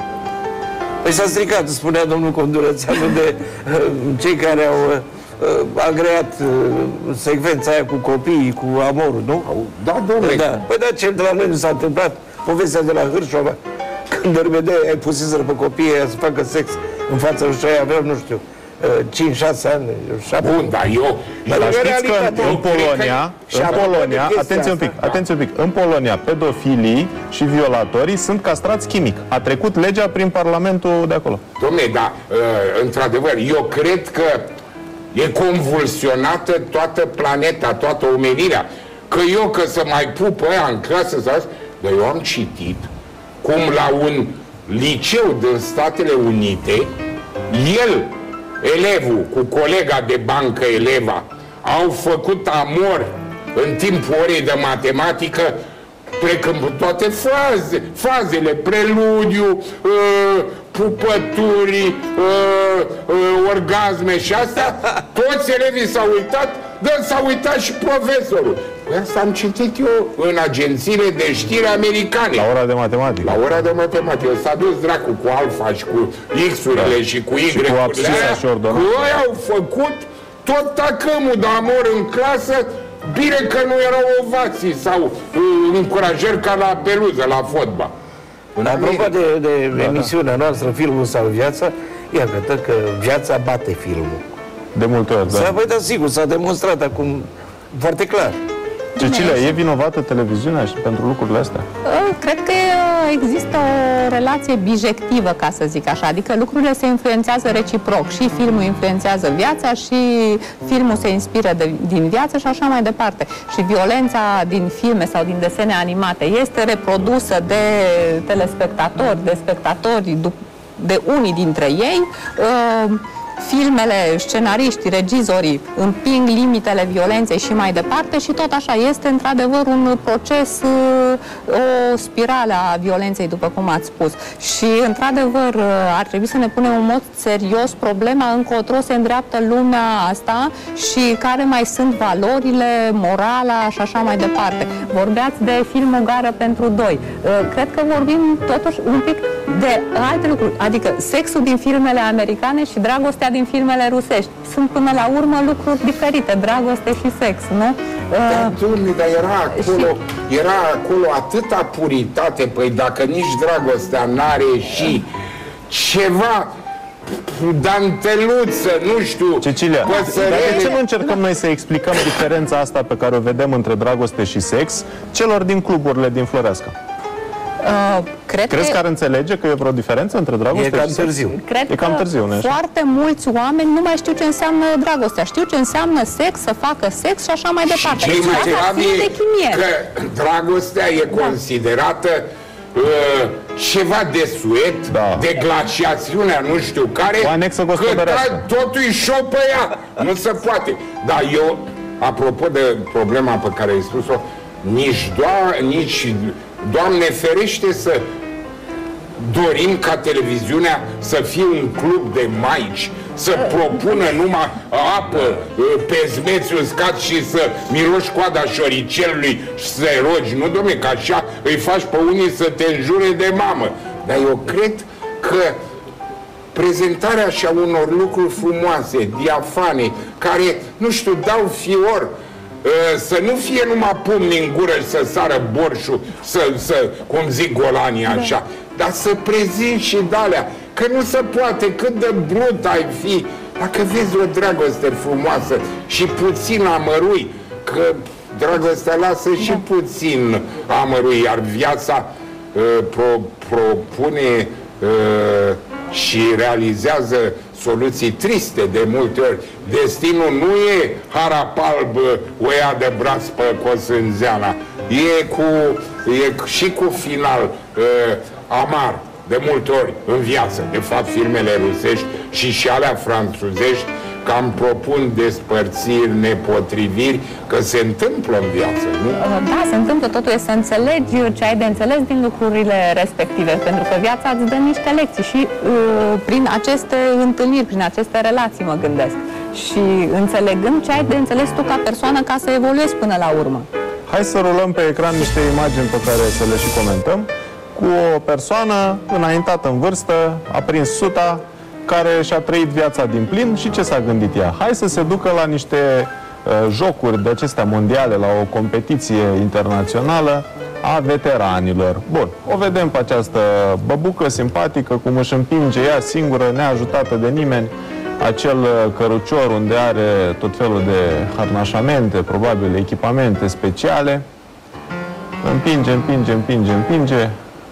Păi s-a stricat, spunea domnul Condurățeanu, de uh, cei care au uh, agreat uh, secvența aia cu copiii, cu amorul, nu? Da, domnule. Da. Păi da, ce de la noi nu s-a întâmplat? Povestea de la Hârșova, când Dărmedea ai puseseră pe copiii aia să facă sex în fața lui Șoia, aveau, nu știu, cinci șase ani, șapte. Bun, dar eu... Dar știți că în Polonia, în Polonia, atenție un pic, atenție un pic, în Polonia, pedofilii și violatorii sunt castrați chimic. A trecut legea prin Parlamentul de acolo. Dom'le, dar, într-adevăr, eu cred că e convulsionată toată planeta, toată omenirea. Că eu, că să mai pup ăia în clasă, dar eu am citit cum la un liceu din Statele Unite, el, elevul, cu colega de bancă, eleva, au făcut amor în timpul orei de matematică, trecând toate faze, fazele, preludiu, uh, pupături, uh, uh, orgasme și astea, toți elevii s-au uitat, dar s-a uitat și profesorul. Păi asta am citit eu în agențiile de știri americane. La ora de matematică. La ora de matematică. S-a dus dracu cu alfa și cu X-urile da. și cu Y-urile. Și cu abscisa și ordonanța. Cu ei au făcut tot tacămul de amor în clasă. Bine că nu erau ovații sau uh, încurajări ca la peluză, la fotbal. Apropo de, de da, emisiunea da. noastră, Filmul sau Viața, iată că viața bate filmul. De multe ori, da. S-a, băi, da, sigur, s-a demonstrat acum foarte clar. Cecilia, e vinovată televiziunea și pentru lucrurile astea? Cred că există o relație bijectivă, ca să zic așa, adică lucrurile se influențează reciproc. Și filmul influențează viața și filmul se inspiră de, din viață și așa mai departe. Și violența din filme sau din desene animate este reprodusă de telespectatori, de spectatori, de unii dintre ei. Filmele, scenariștii, regizorii împing limitele violenței și mai departe și tot așa este într-adevăr un proces, o spirală a violenței, după cum ați spus. Și într-adevăr ar trebui să ne punem în mod serios problema încotro se îndreaptă lumea asta și care mai sunt valorile, morala și așa mai departe. Vorbeați de filmul Gară pentru doi. Cred că vorbim totuși un pic de alte lucruri, adică sexul din filmele americane și dragostea din filmele rusești. Sunt până la urmă lucruri diferite, dragoste și sex, nu? Dar, dom'le, dar era acolo, și... era acolo atâta puritate, păi dacă nici dragostea n-are și ceva danteluță, nu știu, Cecilia, dar de ce nu încercăm noi să explicăm diferența asta pe care o vedem între dragoste și sex celor din cluburile din Floreasca? Uh, cred Crezi că... că ar înțelege că e vreo diferență între dragoste e cam și târziu. Cred e cam târziu, că foarte mulți oameni nu mai știu ce înseamnă dragostea. Știu ce înseamnă sex, să facă sex și așa mai departe. Și mai grav e că dragostea e da. considerată uh, ceva de suet, da. de glaciațiunea, nu știu care, o anexă gospodărească. Că totul e șo pe ea. Nu se poate. Dar eu, apropo de problema pe care ai spus-o, nici doar, nici Doamne ferește să dorim ca televiziunea să fie un club de maici, să propună numai apă pe zmeți uscat și să miroși coada șoricelului și să rogi. Nu, dom'le, că așa îi faci pe unii să te înjure de mamă. Dar eu cred că prezentarea așa unor lucruri frumoase, diafane, care, nu știu, dau fior, să nu fie numai pumni în gură și să sară borșul, să, să, cum zic golanii așa, da. dar să prezint și de-alea, că nu se poate, cât de brut ai fi, Dacă vezi o dragoste frumoasă și puțin amărui, că dragostea lasă da. și puțin amărui, iar viața uh, pro, propune uh, și realizează soluții triste de multe ori. Destinul nu e harapalb, o ia de braț pe Cosânzeana. E, cu, e și cu final uh, amar de multe ori în viață. De fapt, filmele rusești și și alea franțuzești cam propun despărțiri, nepotriviri, că se întâmplă în viață, nu? Da, se întâmplă. Totul e să înțelegi ce ai de înțeles din lucrurile respective, pentru că viața îți dă niște lecții și uh, prin aceste întâlniri, prin aceste relații mă gândesc. Și înțelegând ce ai de înțeles tu ca persoană ca să evoluezi până la urmă. Hai să rulăm pe ecran niște imagini pe care să le și comentăm, cu o persoană înaintată în vârstă, a prins suta, care și-a trăit viața din plin și ce s-a gândit ea? Hai să se ducă la niște uh, jocuri de acestea mondiale, la o competiție internațională a veteranilor. Bun, o vedem pe această băbucă simpatică, cum își împinge ea singură, neajutată de nimeni, acel cărucior unde are tot felul de harnașamente, probabil echipamente speciale. Împinge, împinge, împinge, împinge.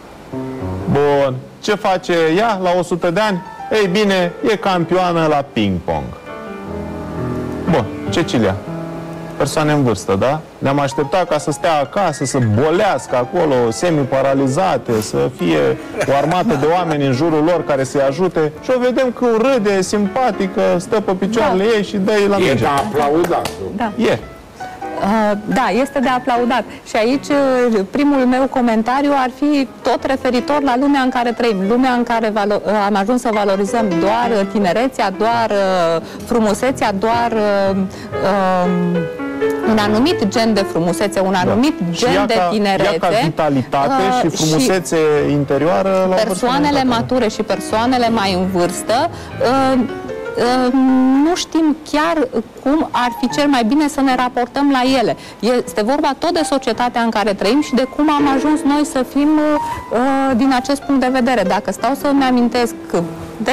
Bun, ce face ea la o sută de ani? Ei bine, e campioană la ping-pong. Bun, Cecilia, persoane în vârstă, da? Ne-am așteptat ca să stea acasă, să bolească acolo, semi-paralizate, să fie o armată de oameni în jurul lor care să-i ajute și o vedem că râde, simpatică, stă pe picioarele da. ei și dă-i la minge. E de aplaudat. Da. E. Uh, da, este de aplaudat. Și aici primul meu comentariu ar fi tot referitor la lumea în care trăim. Lumea în care am ajuns să valorizăm doar tinerețea, doar uh, frumusețea, doar uh, uh, un anumit gen de frumusețe, un anumit da. gen ea de ca, tinerețe. Ea ca vitalitate uh, și frumusețe și interioară la persoanele mature și persoanele mai în vârstă uh, nu știm chiar cum ar fi cel mai bine să ne raportăm la ele. Este vorba tot de societatea în care trăim și de cum am ajuns noi să fim din acest punct de vedere. Dacă stau să-mi amintesc de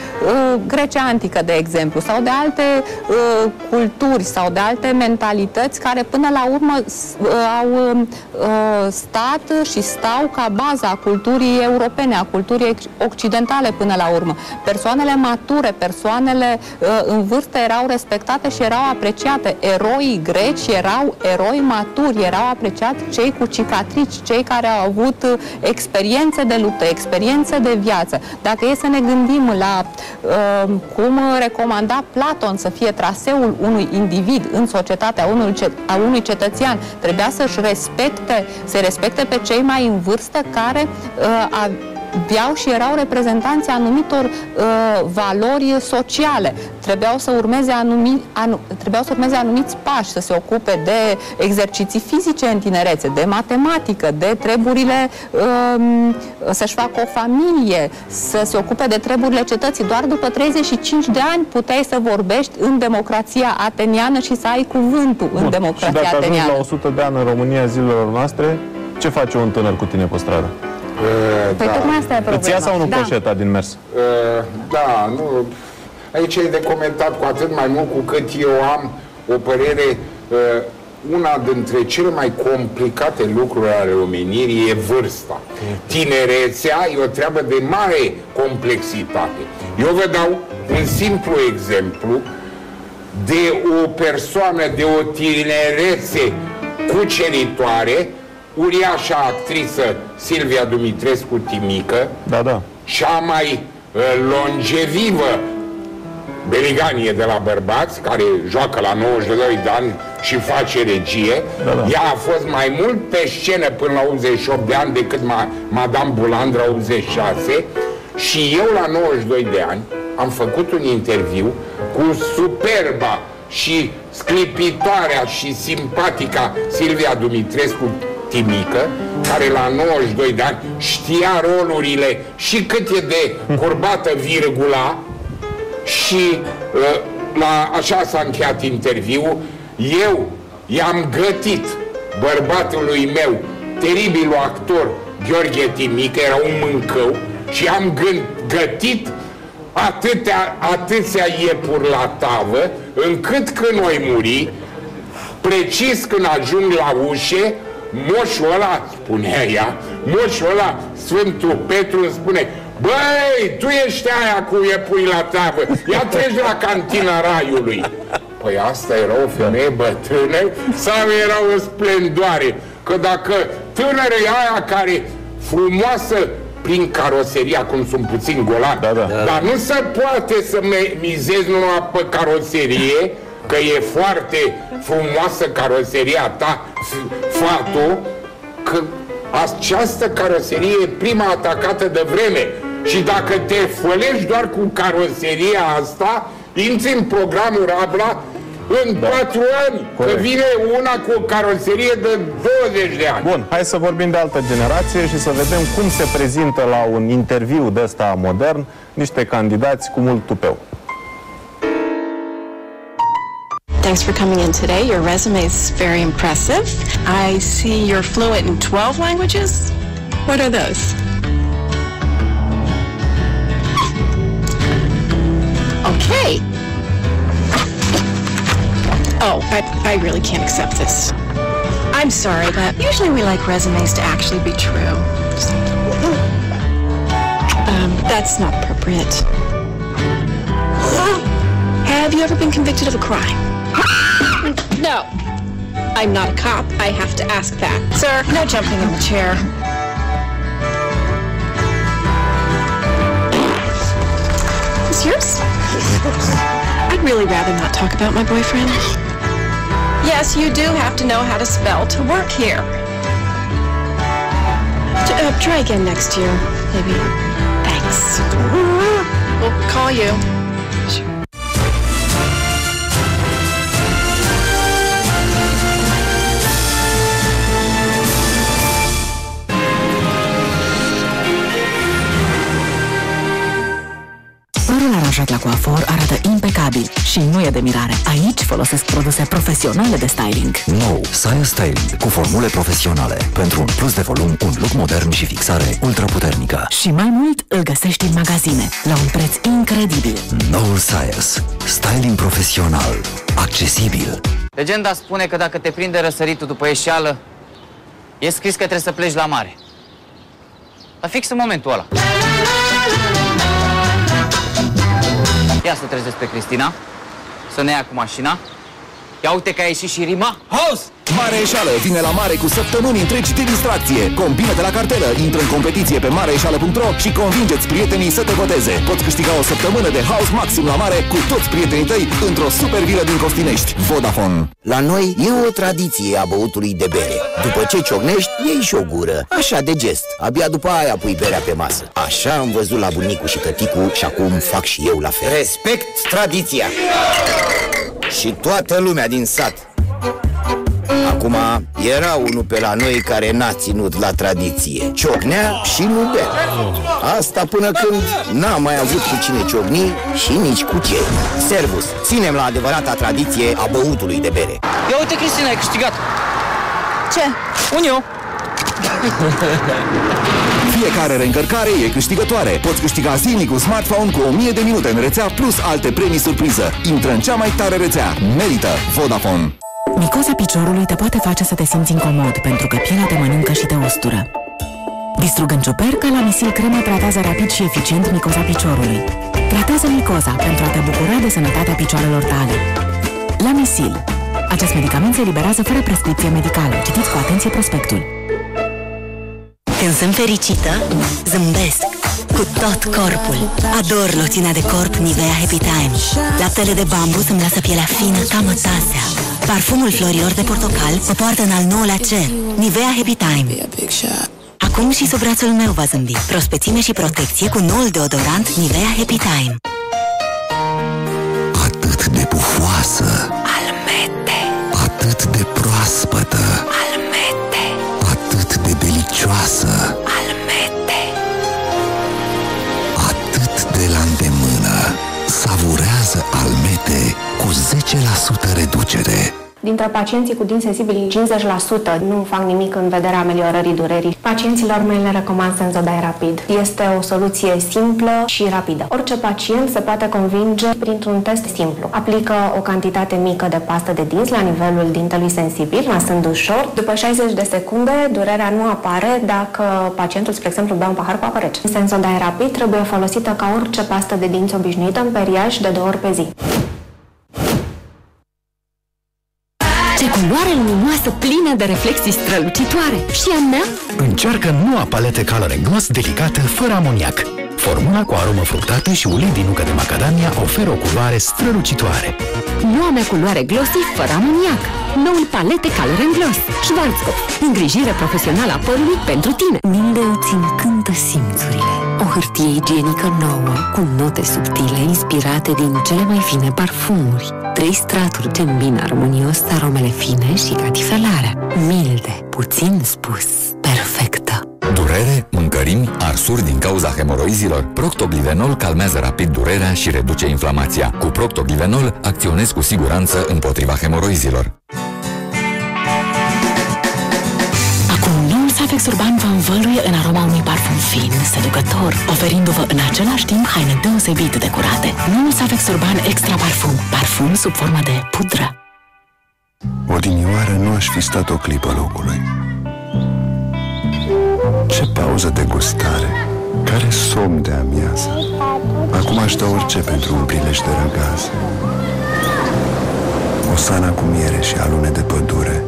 Grecia antică, de exemplu, sau de alte uh, culturi sau de alte mentalități care până la urmă uh, au uh, stat și stau ca baza a culturii europene, a culturii occidentale până la urmă. Persoanele mature, persoanele uh, în vârstă erau respectate și erau apreciate. Eroii greci erau eroi maturi, erau apreciați cei cu cicatrici, cei care au avut uh, experiențe de luptă, experiențe de viață. Dacă e să ne gândim la Uh, cum recomanda Platon să fie traseul unui individ în societatea unui, cet a unui cetățean, trebuia să-și respecte, să respecte pe cei mai în vârstă care uh, aveau și erau reprezentanții anumitor uh, valori sociale. Trebuiau să, urmeze anumi, anu, trebuiau să urmeze anumiți pași, să se ocupe de exerciții fizice în tinerețe, de matematică, de treburile uh, să-și facă o familie, să se ocupe de treburile cetății. Doar după treizeci și cinci de ani puteai să vorbești în democrația ateniană și să ai cuvântul Bun. în democrația ateniană. Și dacă ajungi la o sută de ani în România zilelor noastre, ce face un tânăr cu tine pe stradă? Păi da. tocmai asta e problema. Îți ia sau nu da. poșeta din mers? Uh, da, nu. Aici e de comentat cu atât mai mult cu cât eu am o părere. Uh, una dintre cele mai complicate lucruri ale omenirii e vârsta. Tinerețea e o treabă de mare complexitate. Eu vă dau un simplu exemplu de o persoană de o tinerețe cuceritoare, uriașa actriță Silvia Dumitrescu Timică, da, da. cea mai uh, longevivă beliganie de la bărbați, care joacă la nouăzeci și doi de ani și face regie. Da, da. Ea a fost mai mult pe scenă până la optzeci și opt de ani decât ma Madame Bulandra optzeci și șase, și eu la nouăzeci și doi de ani am făcut un interviu cu superba și sclipitoarea și simpatica Silvia Dumitrescu Timică, care la nouăzeci și doi de ani știa rolurile și cât e de curbată virgula. Și la, așa s-a încheiat interviul. Eu i-am gătit bărbatului meu, teribilul actor Gheorghe Timică, era un mâncău, și am gătit atâtea, atâția iepuri la tavă, încât când oi muri, precis când ajung la ușe, moșul ăla, spunea ea, moșul ăla, Sfântul Petru îmi spune: băi, tu ești aia cu iepui la tavă, ia treci la cantina Raiului. Păi asta era o femeie bătrână sau era o splendoare? Că dacă tânără e aia care frumoasă prin caroseria, cum sunt puțin golabi, da, da. Dar nu se poate să mizezi numai pe caroserie, că e foarte frumoasă caroseria ta, fatul, că această caroserie e prima atacată de vreme. Și dacă te fălești doar cu caroseria asta, intri în programul Rabla în da. patru ani, corect. Că vine una cu o caroserie de douăzeci de ani. Bun, hai să vorbim de altă generație și să vedem cum se prezintă la un interviu de ăsta modern niște candidați cu mult tupeu. Thanks for coming in today. Your resume is very impressive. I see you're fluent in twelve languages. What are those? Okay. Oh, I, I really can't accept this. I'm sorry, but usually we like resumes to actually be true. Um, that's not appropriate. Have you ever been convicted of a crime? No. I'm not a cop. I have to ask that. Sir, no jumping in the chair. Is yours? I'd really rather not talk about my boyfriend. Yes, you do have to know how to spell to work here. T uh, try again next year, maybe. Thanks. We'll call you. Sure. Aranjat la coafor arată impecabil și nu e de mirare. Aici folosesc produse profesionale de styling. Nou Saya Styling cu formule profesionale pentru un plus de volum, un look modern și fixare ultraputernică. Și mai mult îl găsești în magazine la un preț incredibil. Noul Sayas, styling profesional, accesibil. Legenda spune că dacă te prinde răsăritul după ieșeală, e scris că trebuie să pleci la mare. Dar fix în momentul ăla. Ia să trezesc pe Cristina, să ne ia cu mașina. Ia uite că a ieșit și rima. Haus! Mare Eșală vine la mare cu săptămâni întregi de distracție. Combină-te la cartelă, intră în competiție pe mare eșală punct ro și convingeți prietenii să te voteze. Poți câștiga o săptămână de House Maxim la mare cu toți prietenii tăi într-o super vilă din Costinești. Vodafone. La noi e o tradiție a băutului de bere. După ce ciocnești, iei și o gură. Așa, de gest. Abia după aia pui berea pe masă. Așa am văzut la bunicu și tăticu și acum fac și eu la fel. Respect tradiția. Și toată lumea din sat. Acum, era unul pe la noi care n-a ținut la tradiție. Ciocnea și nu bea. Asta până când n-a mai avut cu cine ciocni și nici cu ce. Servus, ținem la adevărata tradiție a băutului de bere. Ia uite, Cristina, ai câștigat. Ce? Un eu. Fiecare reîncărcare e câștigătoare. Poți câștiga zilnic un smartphone cu o mie de minute în rețea plus alte premii surpriză. Intră în cea mai tare rețea. Merită Vodafone. Micoza piciorului te poate face să te simți incomod pentru că pielea te mănâncă și te ustură. Distrug în ciuper, Calamisil cremă tratează rapid și eficient micoza piciorului. Tratează micoza pentru a te bucura de sănătatea picioarelor tale. Lamisil. Acest medicament se eliberează fără prescripție medicală. Citiți cu atenție prospectul. Când sunt fericită, zâmbesc cu tot corpul. Ador loțiunea de corp Nivea Happy Time. Laptele de bambus îmi lasă pielea fină ca mătasea. Parfumul florilor de portocal mă poartă în al nouălea cer. Nivea Happy Time. Acum și sub brațul meu va zâmbi. Prospețime și protecție cu noul deodorant Nivea Happy Time. Atât de pufoasă. Almete. Atât de proaspătă. Almete. Atât de delicioasă. Almete. Atât de la îndemână. Savurează Almete cu zece la sută reducere. Dintre pacienții cu dinți sensibili, cincizeci la sută nu fac nimic în vederea ameliorării durerii. Pacienților mei le recomand Sensodyne-Rapid. Este o soluție simplă și rapidă. Orice pacient se poate convinge printr-un test simplu. Aplică o cantitate mică de pastă de dinți la nivelul dintelui sensibil, masând ușor. După șaizeci de secunde, durerea nu apare dacă pacientul, spre exemplu, bea un pahar cu apă rece. Sensodyne-Rapid trebuie folosită ca orice pastă de dinți obișnuită în periaj de două ori pe zi. Ce culoare luminoasă, plină de reflexii strălucitoare! Și a mea? Încearcă noua palete Color and Gloss delicată fără amoniac. Formula cu aromă fructată și ulei din nucă de macadamia oferă o culoare strălucitoare. Noua mea culoare glossy fără amoniac. Noul palete Color and Gloss. Schwarzkopf. Îngrijire profesională a părului pentru tine. Minde îți încântă simțurile. O hârtie igienică nouă, cu note subtile inspirate din cele mai fine parfumuri. Trei straturi ce îmbină armonios aromele fine și catifelarea. Milde, puțin spus, perfectă. Durere, mâncărimi, arsuri din cauza hemoroizilor? Proctoglivenol calmează rapid durerea și reduce inflamația. Cu Proctoglivenol acționezi cu siguranță împotriva hemoroizilor. Acum noul Safex Urban vă învăluie în aroma unui parfum fin, seducător, oferindu-vă în același timp haine deosebit de curate. Noul Safex Urban Extra Parfum, parfum sub formă de pudră. Odinioară nu aș fi stat o clipă locului. Ce pauză de gustare! Care somn de amiază! Acum aș da orice pentru un prilej de răgaz. Osana cu miere și alune de pădure.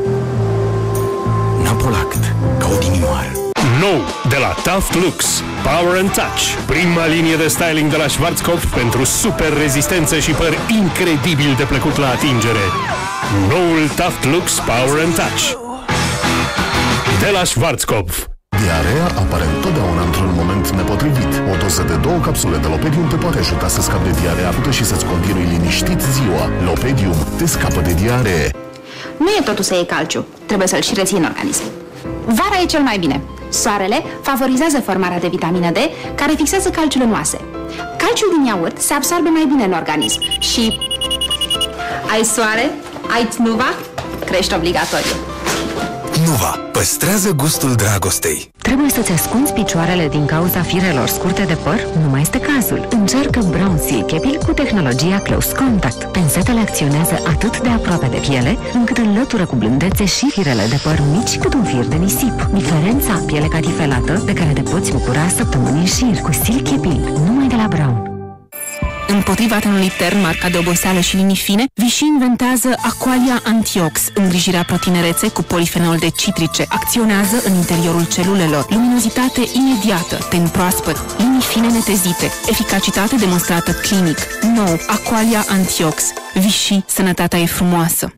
Napolact, ca odinioară. Nou de la Tough Lux, Power and Touch, prima linie de styling de la Schwarzkopf pentru super rezistență și păr incredibil de plăcut la atingere. Noul Tough Lux Power and Touch de la Schwarzkopf. Diarea apare întotdeauna într-un moment nepotrivit. O doză de două capsule de Lopedium te poate ajuta să scapi de diaree acută și să-ți continui liniștit ziua. Lopedium te scapă de diaree. Nu e totul să iei calciu, trebuie să-l și reții în organism. Vara e cel mai bine. Soarele favorizează formarea de vitamină D, care fixează calciul în oase. Calciul din iaurt se absorbe mai bine în organism și... ai soare, ai Tnuva, crești obligatoriu. Nuva, păstrează gustul dragostei. Trebuie să-ți ascunzi picioarele din cauza firelor scurte de păr? Nu mai este cazul. Încearcă Brown Silk Epil cu tehnologia Close Contact. Pensetele acționează atât de aproape de piele, încât înlătură cu blândețe și firele de păr mici cât un fir de nisip. Diferența piele catifelată de care te poți bucura săptămâni în șir cu Silk Epil, numai de la Brown. Împotriva tenului tern, marca de oboseală și linii fine, Vichy inventează Aqualia Antiox, îngrijirea protinerețe cu polifenol de citrice. Acționează în interiorul celulelor. Luminozitate imediată, ten proaspăt, linii fine netezite, eficacitate demonstrată clinic. Nou, Aqualia Antiox. Vichy, sănătatea e frumoasă.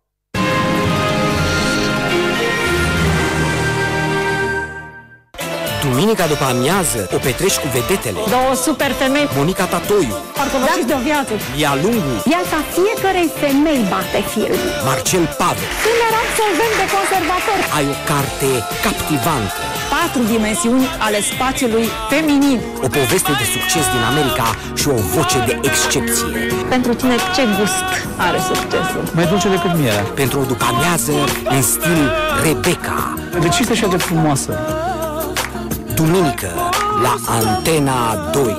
Duminica după amiază o petreci cu vedetele. Două super femei. Monica Tatoiu. Parcă vă de o viață. Lia Lungu. Viața fiecarei femei bate film. Marcel Pavel. Tânăr absolvent de conservator. Ai o carte captivantă. Patru dimensiuni ale spațiului feminin. O poveste de succes din America și o voce de excepție. Pentru tine ce gust are succesul? Mai dulce decât mierea. Pentru o după amiază în stil Rebecca. De ce este așa de frumoasă? Duminică, la Antena doi.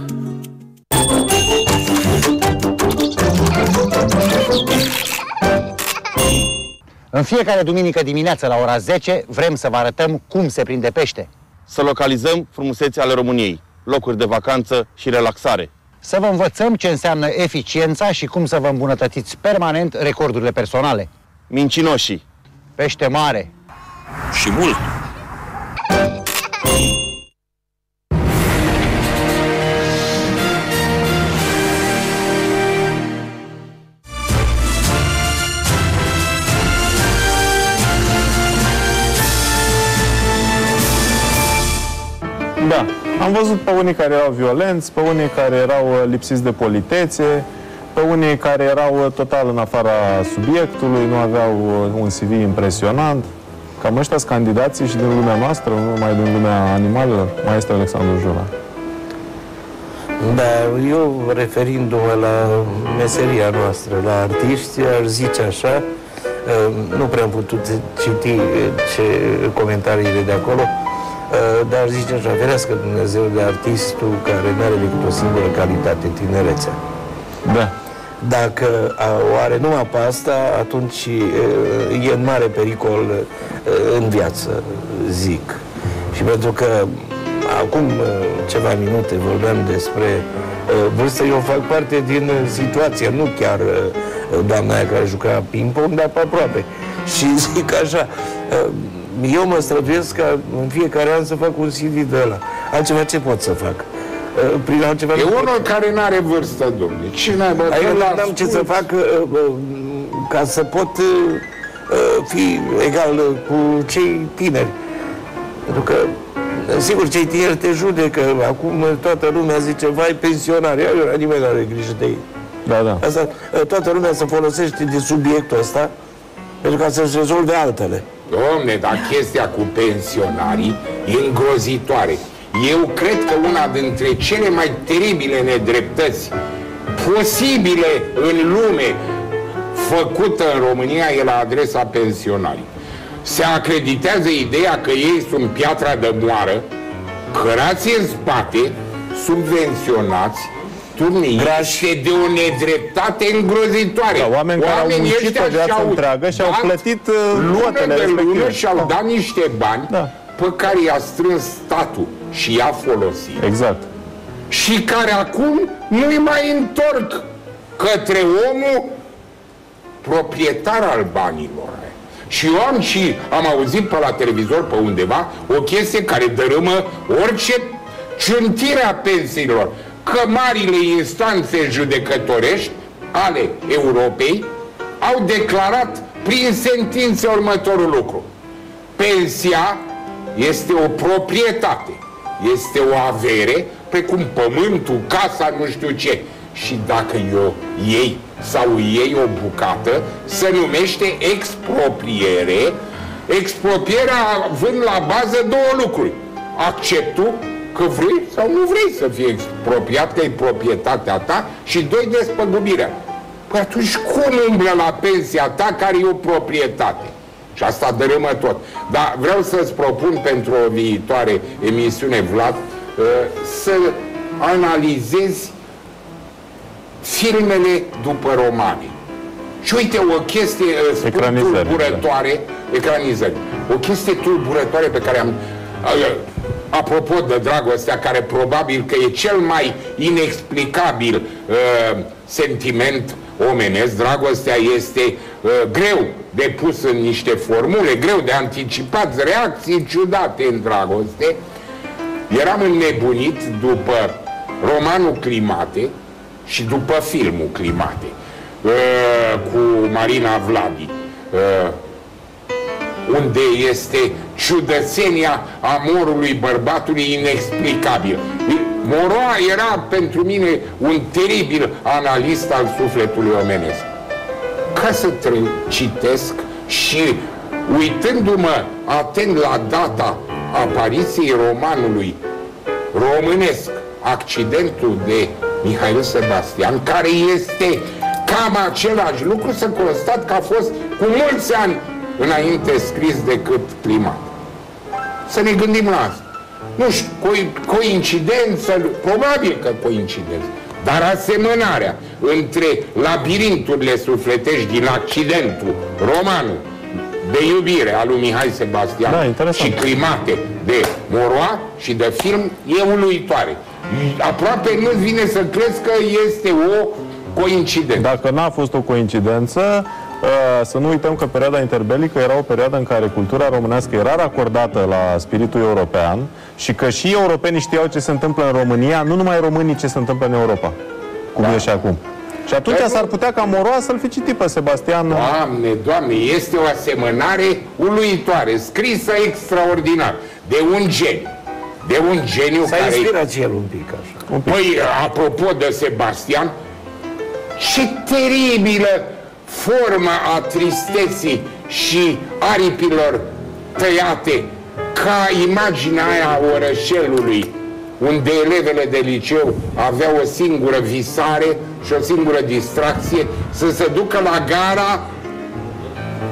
În fiecare duminică dimineață la ora zece vrem să vă arătăm cum se prinde pește. Să localizăm frumusețea ale României, locuri de vacanță și relaxare. Să vă învățăm ce înseamnă eficiența și cum să vă îmbunătățiți permanent recordurile personale. Mincinoșii. Pește mare. Și mult. Da, am văzut pe unii care erau violenți, pe unii care erau lipsiți de politețe, pe unii care erau total în afara subiectului, nu aveau un C V impresionant. Cam ăștia sunt candidații și din lumea noastră, nu numai din lumea animalelor, maestru Alexandru Jula. Da, eu referindu-mă la meseria noastră, la artiști, aș zice așa, Nu prea am putut citi ce comentariile de acolo, dar zice așa, ferească Dumnezeu de artistul care nu are decât o singură calitate, tinerețea. Da. Dacă o are numai pe asta, atunci e în mare pericol în viață, zic. Și pentru că acum ceva minute vorbeam despre vârstă, eu fac parte din situație, nu chiar doamna aia care juca ping-pong, dar pe aproape. Și zic așa, eu mă străduiesc ca în fiecare an să fac un C D de ăla. Altceva ce pot să fac? Prin altceva e unul care nu are vârstă, domnule. Cine ai bătut? Adică nu am ce să fac ca să pot fi egal cu cei tineri. Pentru că, sigur, cei tineri te judecă. Acum toată lumea zice, vai, pensionari, nimeni nu are grijă de ei. Da, da. Asta, toată lumea se folosește de subiectul ăsta pentru ca să-și rezolve altele. Dom'le, dar chestia cu pensionarii e îngrozitoare. Eu cred că una dintre cele mai teribile nedreptăți posibile în lume făcută în România e la adresa pensionarii. Se acreditează ideea că ei sunt piatra de moară, cărați în spate, subvenționați, turniți de o nedreptate îngrozitoare. Da, oameni care au muncit o viață întreagă și au plătit luatele respective. Și au dat niște bani da. pe care i-a strâns statul și i-a folosit. Exact. Și care acum nu îi mai întorc către omul proprietar al banilor. Și eu am și am auzit pe la televizor pe undeva o chestie care dărâmă orice ciuntire a pensiilor. Că marile instanțe judecătorești ale Europei au declarat prin sentințe următorul lucru. Pensia este o proprietate, este o avere, precum pământul, casa, nu știu ce. Și dacă eu iei sau iei o bucată, se numește expropriere. Exproprierea având la bază două lucruri. Acceptul că vrei sau nu vrei să fii expropriat, că e proprietatea ta, și doi, despăgubirea. Păi atunci cum umblă la pensia ta care e o proprietate? Și asta dărâmă tot. Dar vreau să-ți propun pentru o viitoare emisiune, Vlad, să analizezi filmele după romane. Și uite, o chestie tulburătoare, ecranizări. O chestie tulburătoare pe care am... Apropo de dragostea, care probabil că e cel mai inexplicabil uh, sentiment omenesc, dragostea este uh, greu de pus în niște formule, greu de anticipat, reacții ciudate în dragoste. Eram înnebunit după romanul Climate și după filmul Climate uh, cu Marina Vladi, uh, unde este ciudățenia amorului bărbatului inexplicabil. Moroa era pentru mine un teribil analist al sufletului omenesc. Ca să citesc și uitându-mă atent la data apariției romanului românesc, Accidentul de Mihail Sebastian, care este cam același lucru, să constat că a fost cu mulți ani înainte scris decât Climat. Să ne gândim la asta. Nu știu, co coincidență, probabil că coincidență, dar asemănarea între labirinturile sufletești din Accidentul, romanul de iubire al lui Mihai Sebastian, da, și Climate de Moroa și de film e uluitoare. Aproape nu-ți vine să crezi că este o coincidență. Dacă n-a fost o coincidență, să nu uităm că perioada interbelică era o perioadă în care cultura românească era racordată la spiritul european și că și europenii știau ce se întâmplă în România, nu numai românii ce se întâmplă în Europa, cum da. e și acum. Și atunci s-ar putea ca Moroa să-l fi citit pe Sebastian. Doamne, Doamne, este o asemănare uluitoare, scrisă extraordinar, de un geniu. De un geniu S-a care... inspirat el un pic așa. Un pic. Păi, apropo de Sebastian, ce teribilă forma a tristeții și aripilor tăiate, ca imaginea aia a orășelului, unde elevele de liceu aveau o singură visare și o singură distracție, să se ducă la gara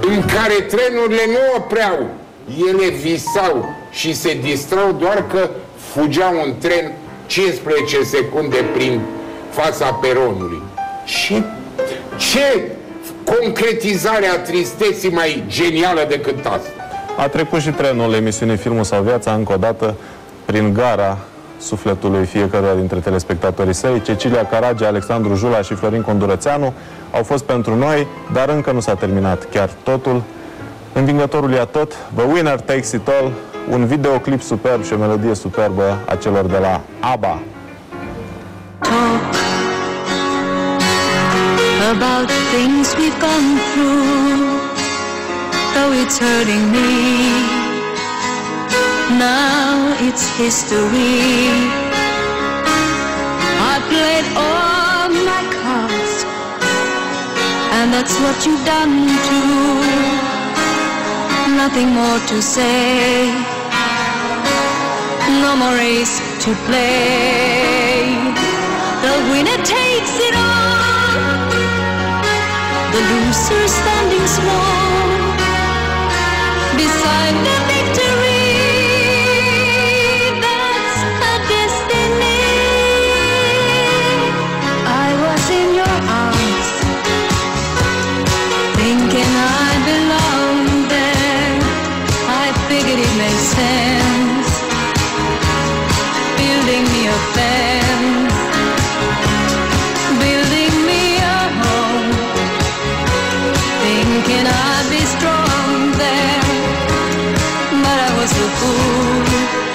în care trenurile nu opreau, ele visau și se distrau doar că fugea un tren cincisprezece secunde prin fața peronului. Și ce concretizare a tristeții mai genială decât asta? A trecut și trenul emisiunii Filmul sau Viața încă o dată prin gara sufletului fiecăruia dintre telespectatorii săi. Cecilia Caragea, Alexandru Jula și Florin Condurățeanu au fost pentru noi, dar încă nu s-a terminat chiar totul. Învingătorul ia tot, The Winner Takes It All, un videoclip superb și o melodie superbă a celor de la ABBA. Talk about things we've gone through, though it's hurting me. Now it's history. I played all my cards, and that's what you've done too. Nothing more to say, no more race to play. The winner takes it all, the loser standing small beside the victory. That's a destiny. I was in your arms, thinking I belonged there. I figured it made sense, building me a fence, building me a home, thinking I'd be strong there. But I was a fool,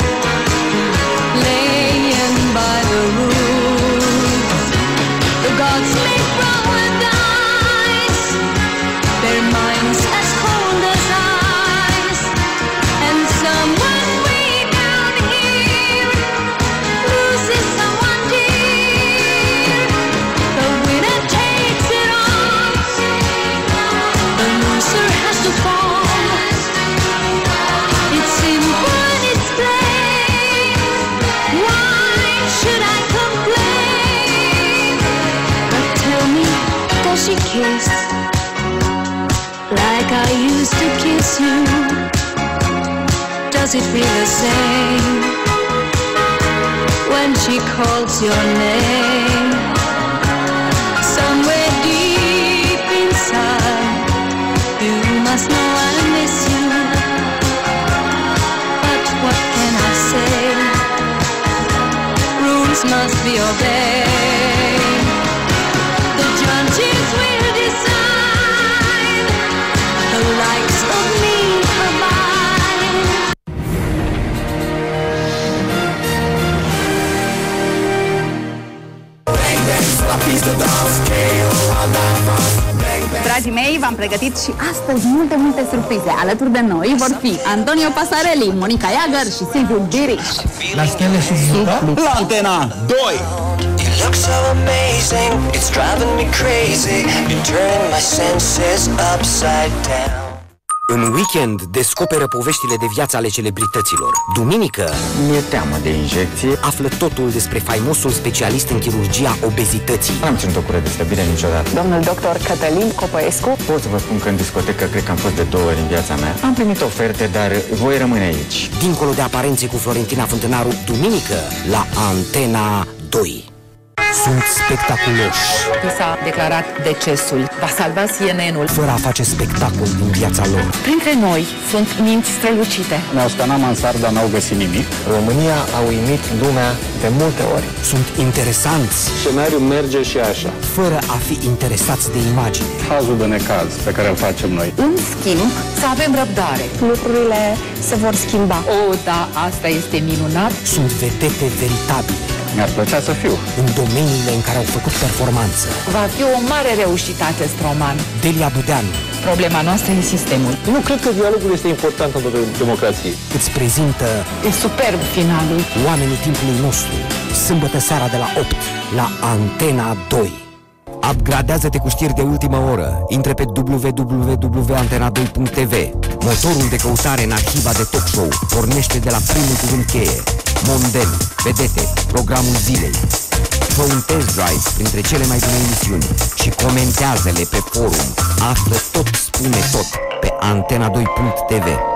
laying by the rules. The gods may throw a dice, their minds as cold as ice, and someone way down here loses someone dear. The winner takes it all, the loser has to fall. It's simple and it's plain. Why should I complain? But tell me, does she kiss like I used to kiss you? Does it feel the same when she calls your name? Somewhere deep inside, you must know I miss you. But what can I say? Rules must be obeyed. The judges will decide, the likes of me provide. Dragii mei, v-am pregătit și astăzi multe, multe surprize. Alături de noi vor fi Antonio Pasarelli, Monica Iagăr și Silviu Biriș. La stele sub La Antena doi. You look so amazing, it's driving me crazy. You're turning my senses upside down. În weekend descoperă poveștile de viață ale celebrităților. Duminică Mi-e teamă de injecție. află totul despre faimosul specialist în chirurgia obezității. N-am ținut o cură de stăbire niciodată. Domnul doctor Cătălin Copăescu. Pot să vă spun că în discotecă cred că am fost de două ori în viața mea. Am primit oferte, dar voi rămâne aici. Dincolo de aparențe cu Florentina Fântânaru, duminică la Antena doi. Sunt spectaculoși. I s-a declarat decesul. Va salva C N N-ul. Fără a face spectacol din viața lor. Printre noi sunt minți strălucite. Ne-au scanat mansarda, n-au găsit nimic. România a uimit lumea de multe ori. Sunt interesanți. Scenariul merge și așa. Fără a fi interesați de imagine. Cazul de necaz pe care îl facem noi. În schimb, să avem răbdare. Lucrurile se vor schimba. O, da, asta este minunat. Sunt vedete veritabile. Mi-ar plăcea să fiu. În domeniile în care au făcut performanță. Va fi o mare reușită acest roman. Delia Budeanu. Problema noastră e sistemul. Nu cred că dialogul este important în democrație. Îți prezintă E superb finalul. Oamenii timpului nostru. Sâmbătă seara de la opt la Antena doi. Upgradează-te cu știri de ultimă oră. Intre pe w w w punct antena doi punct t v. Motorul de căutare în arhiva de talk show pornește de la primul cuvânt cheie. Monden, vedete, programul zilei. Fă un test drive printre cele mai bune emisiuni și comentează-le pe forum. Află tot, spune tot pe antena doi punct tv.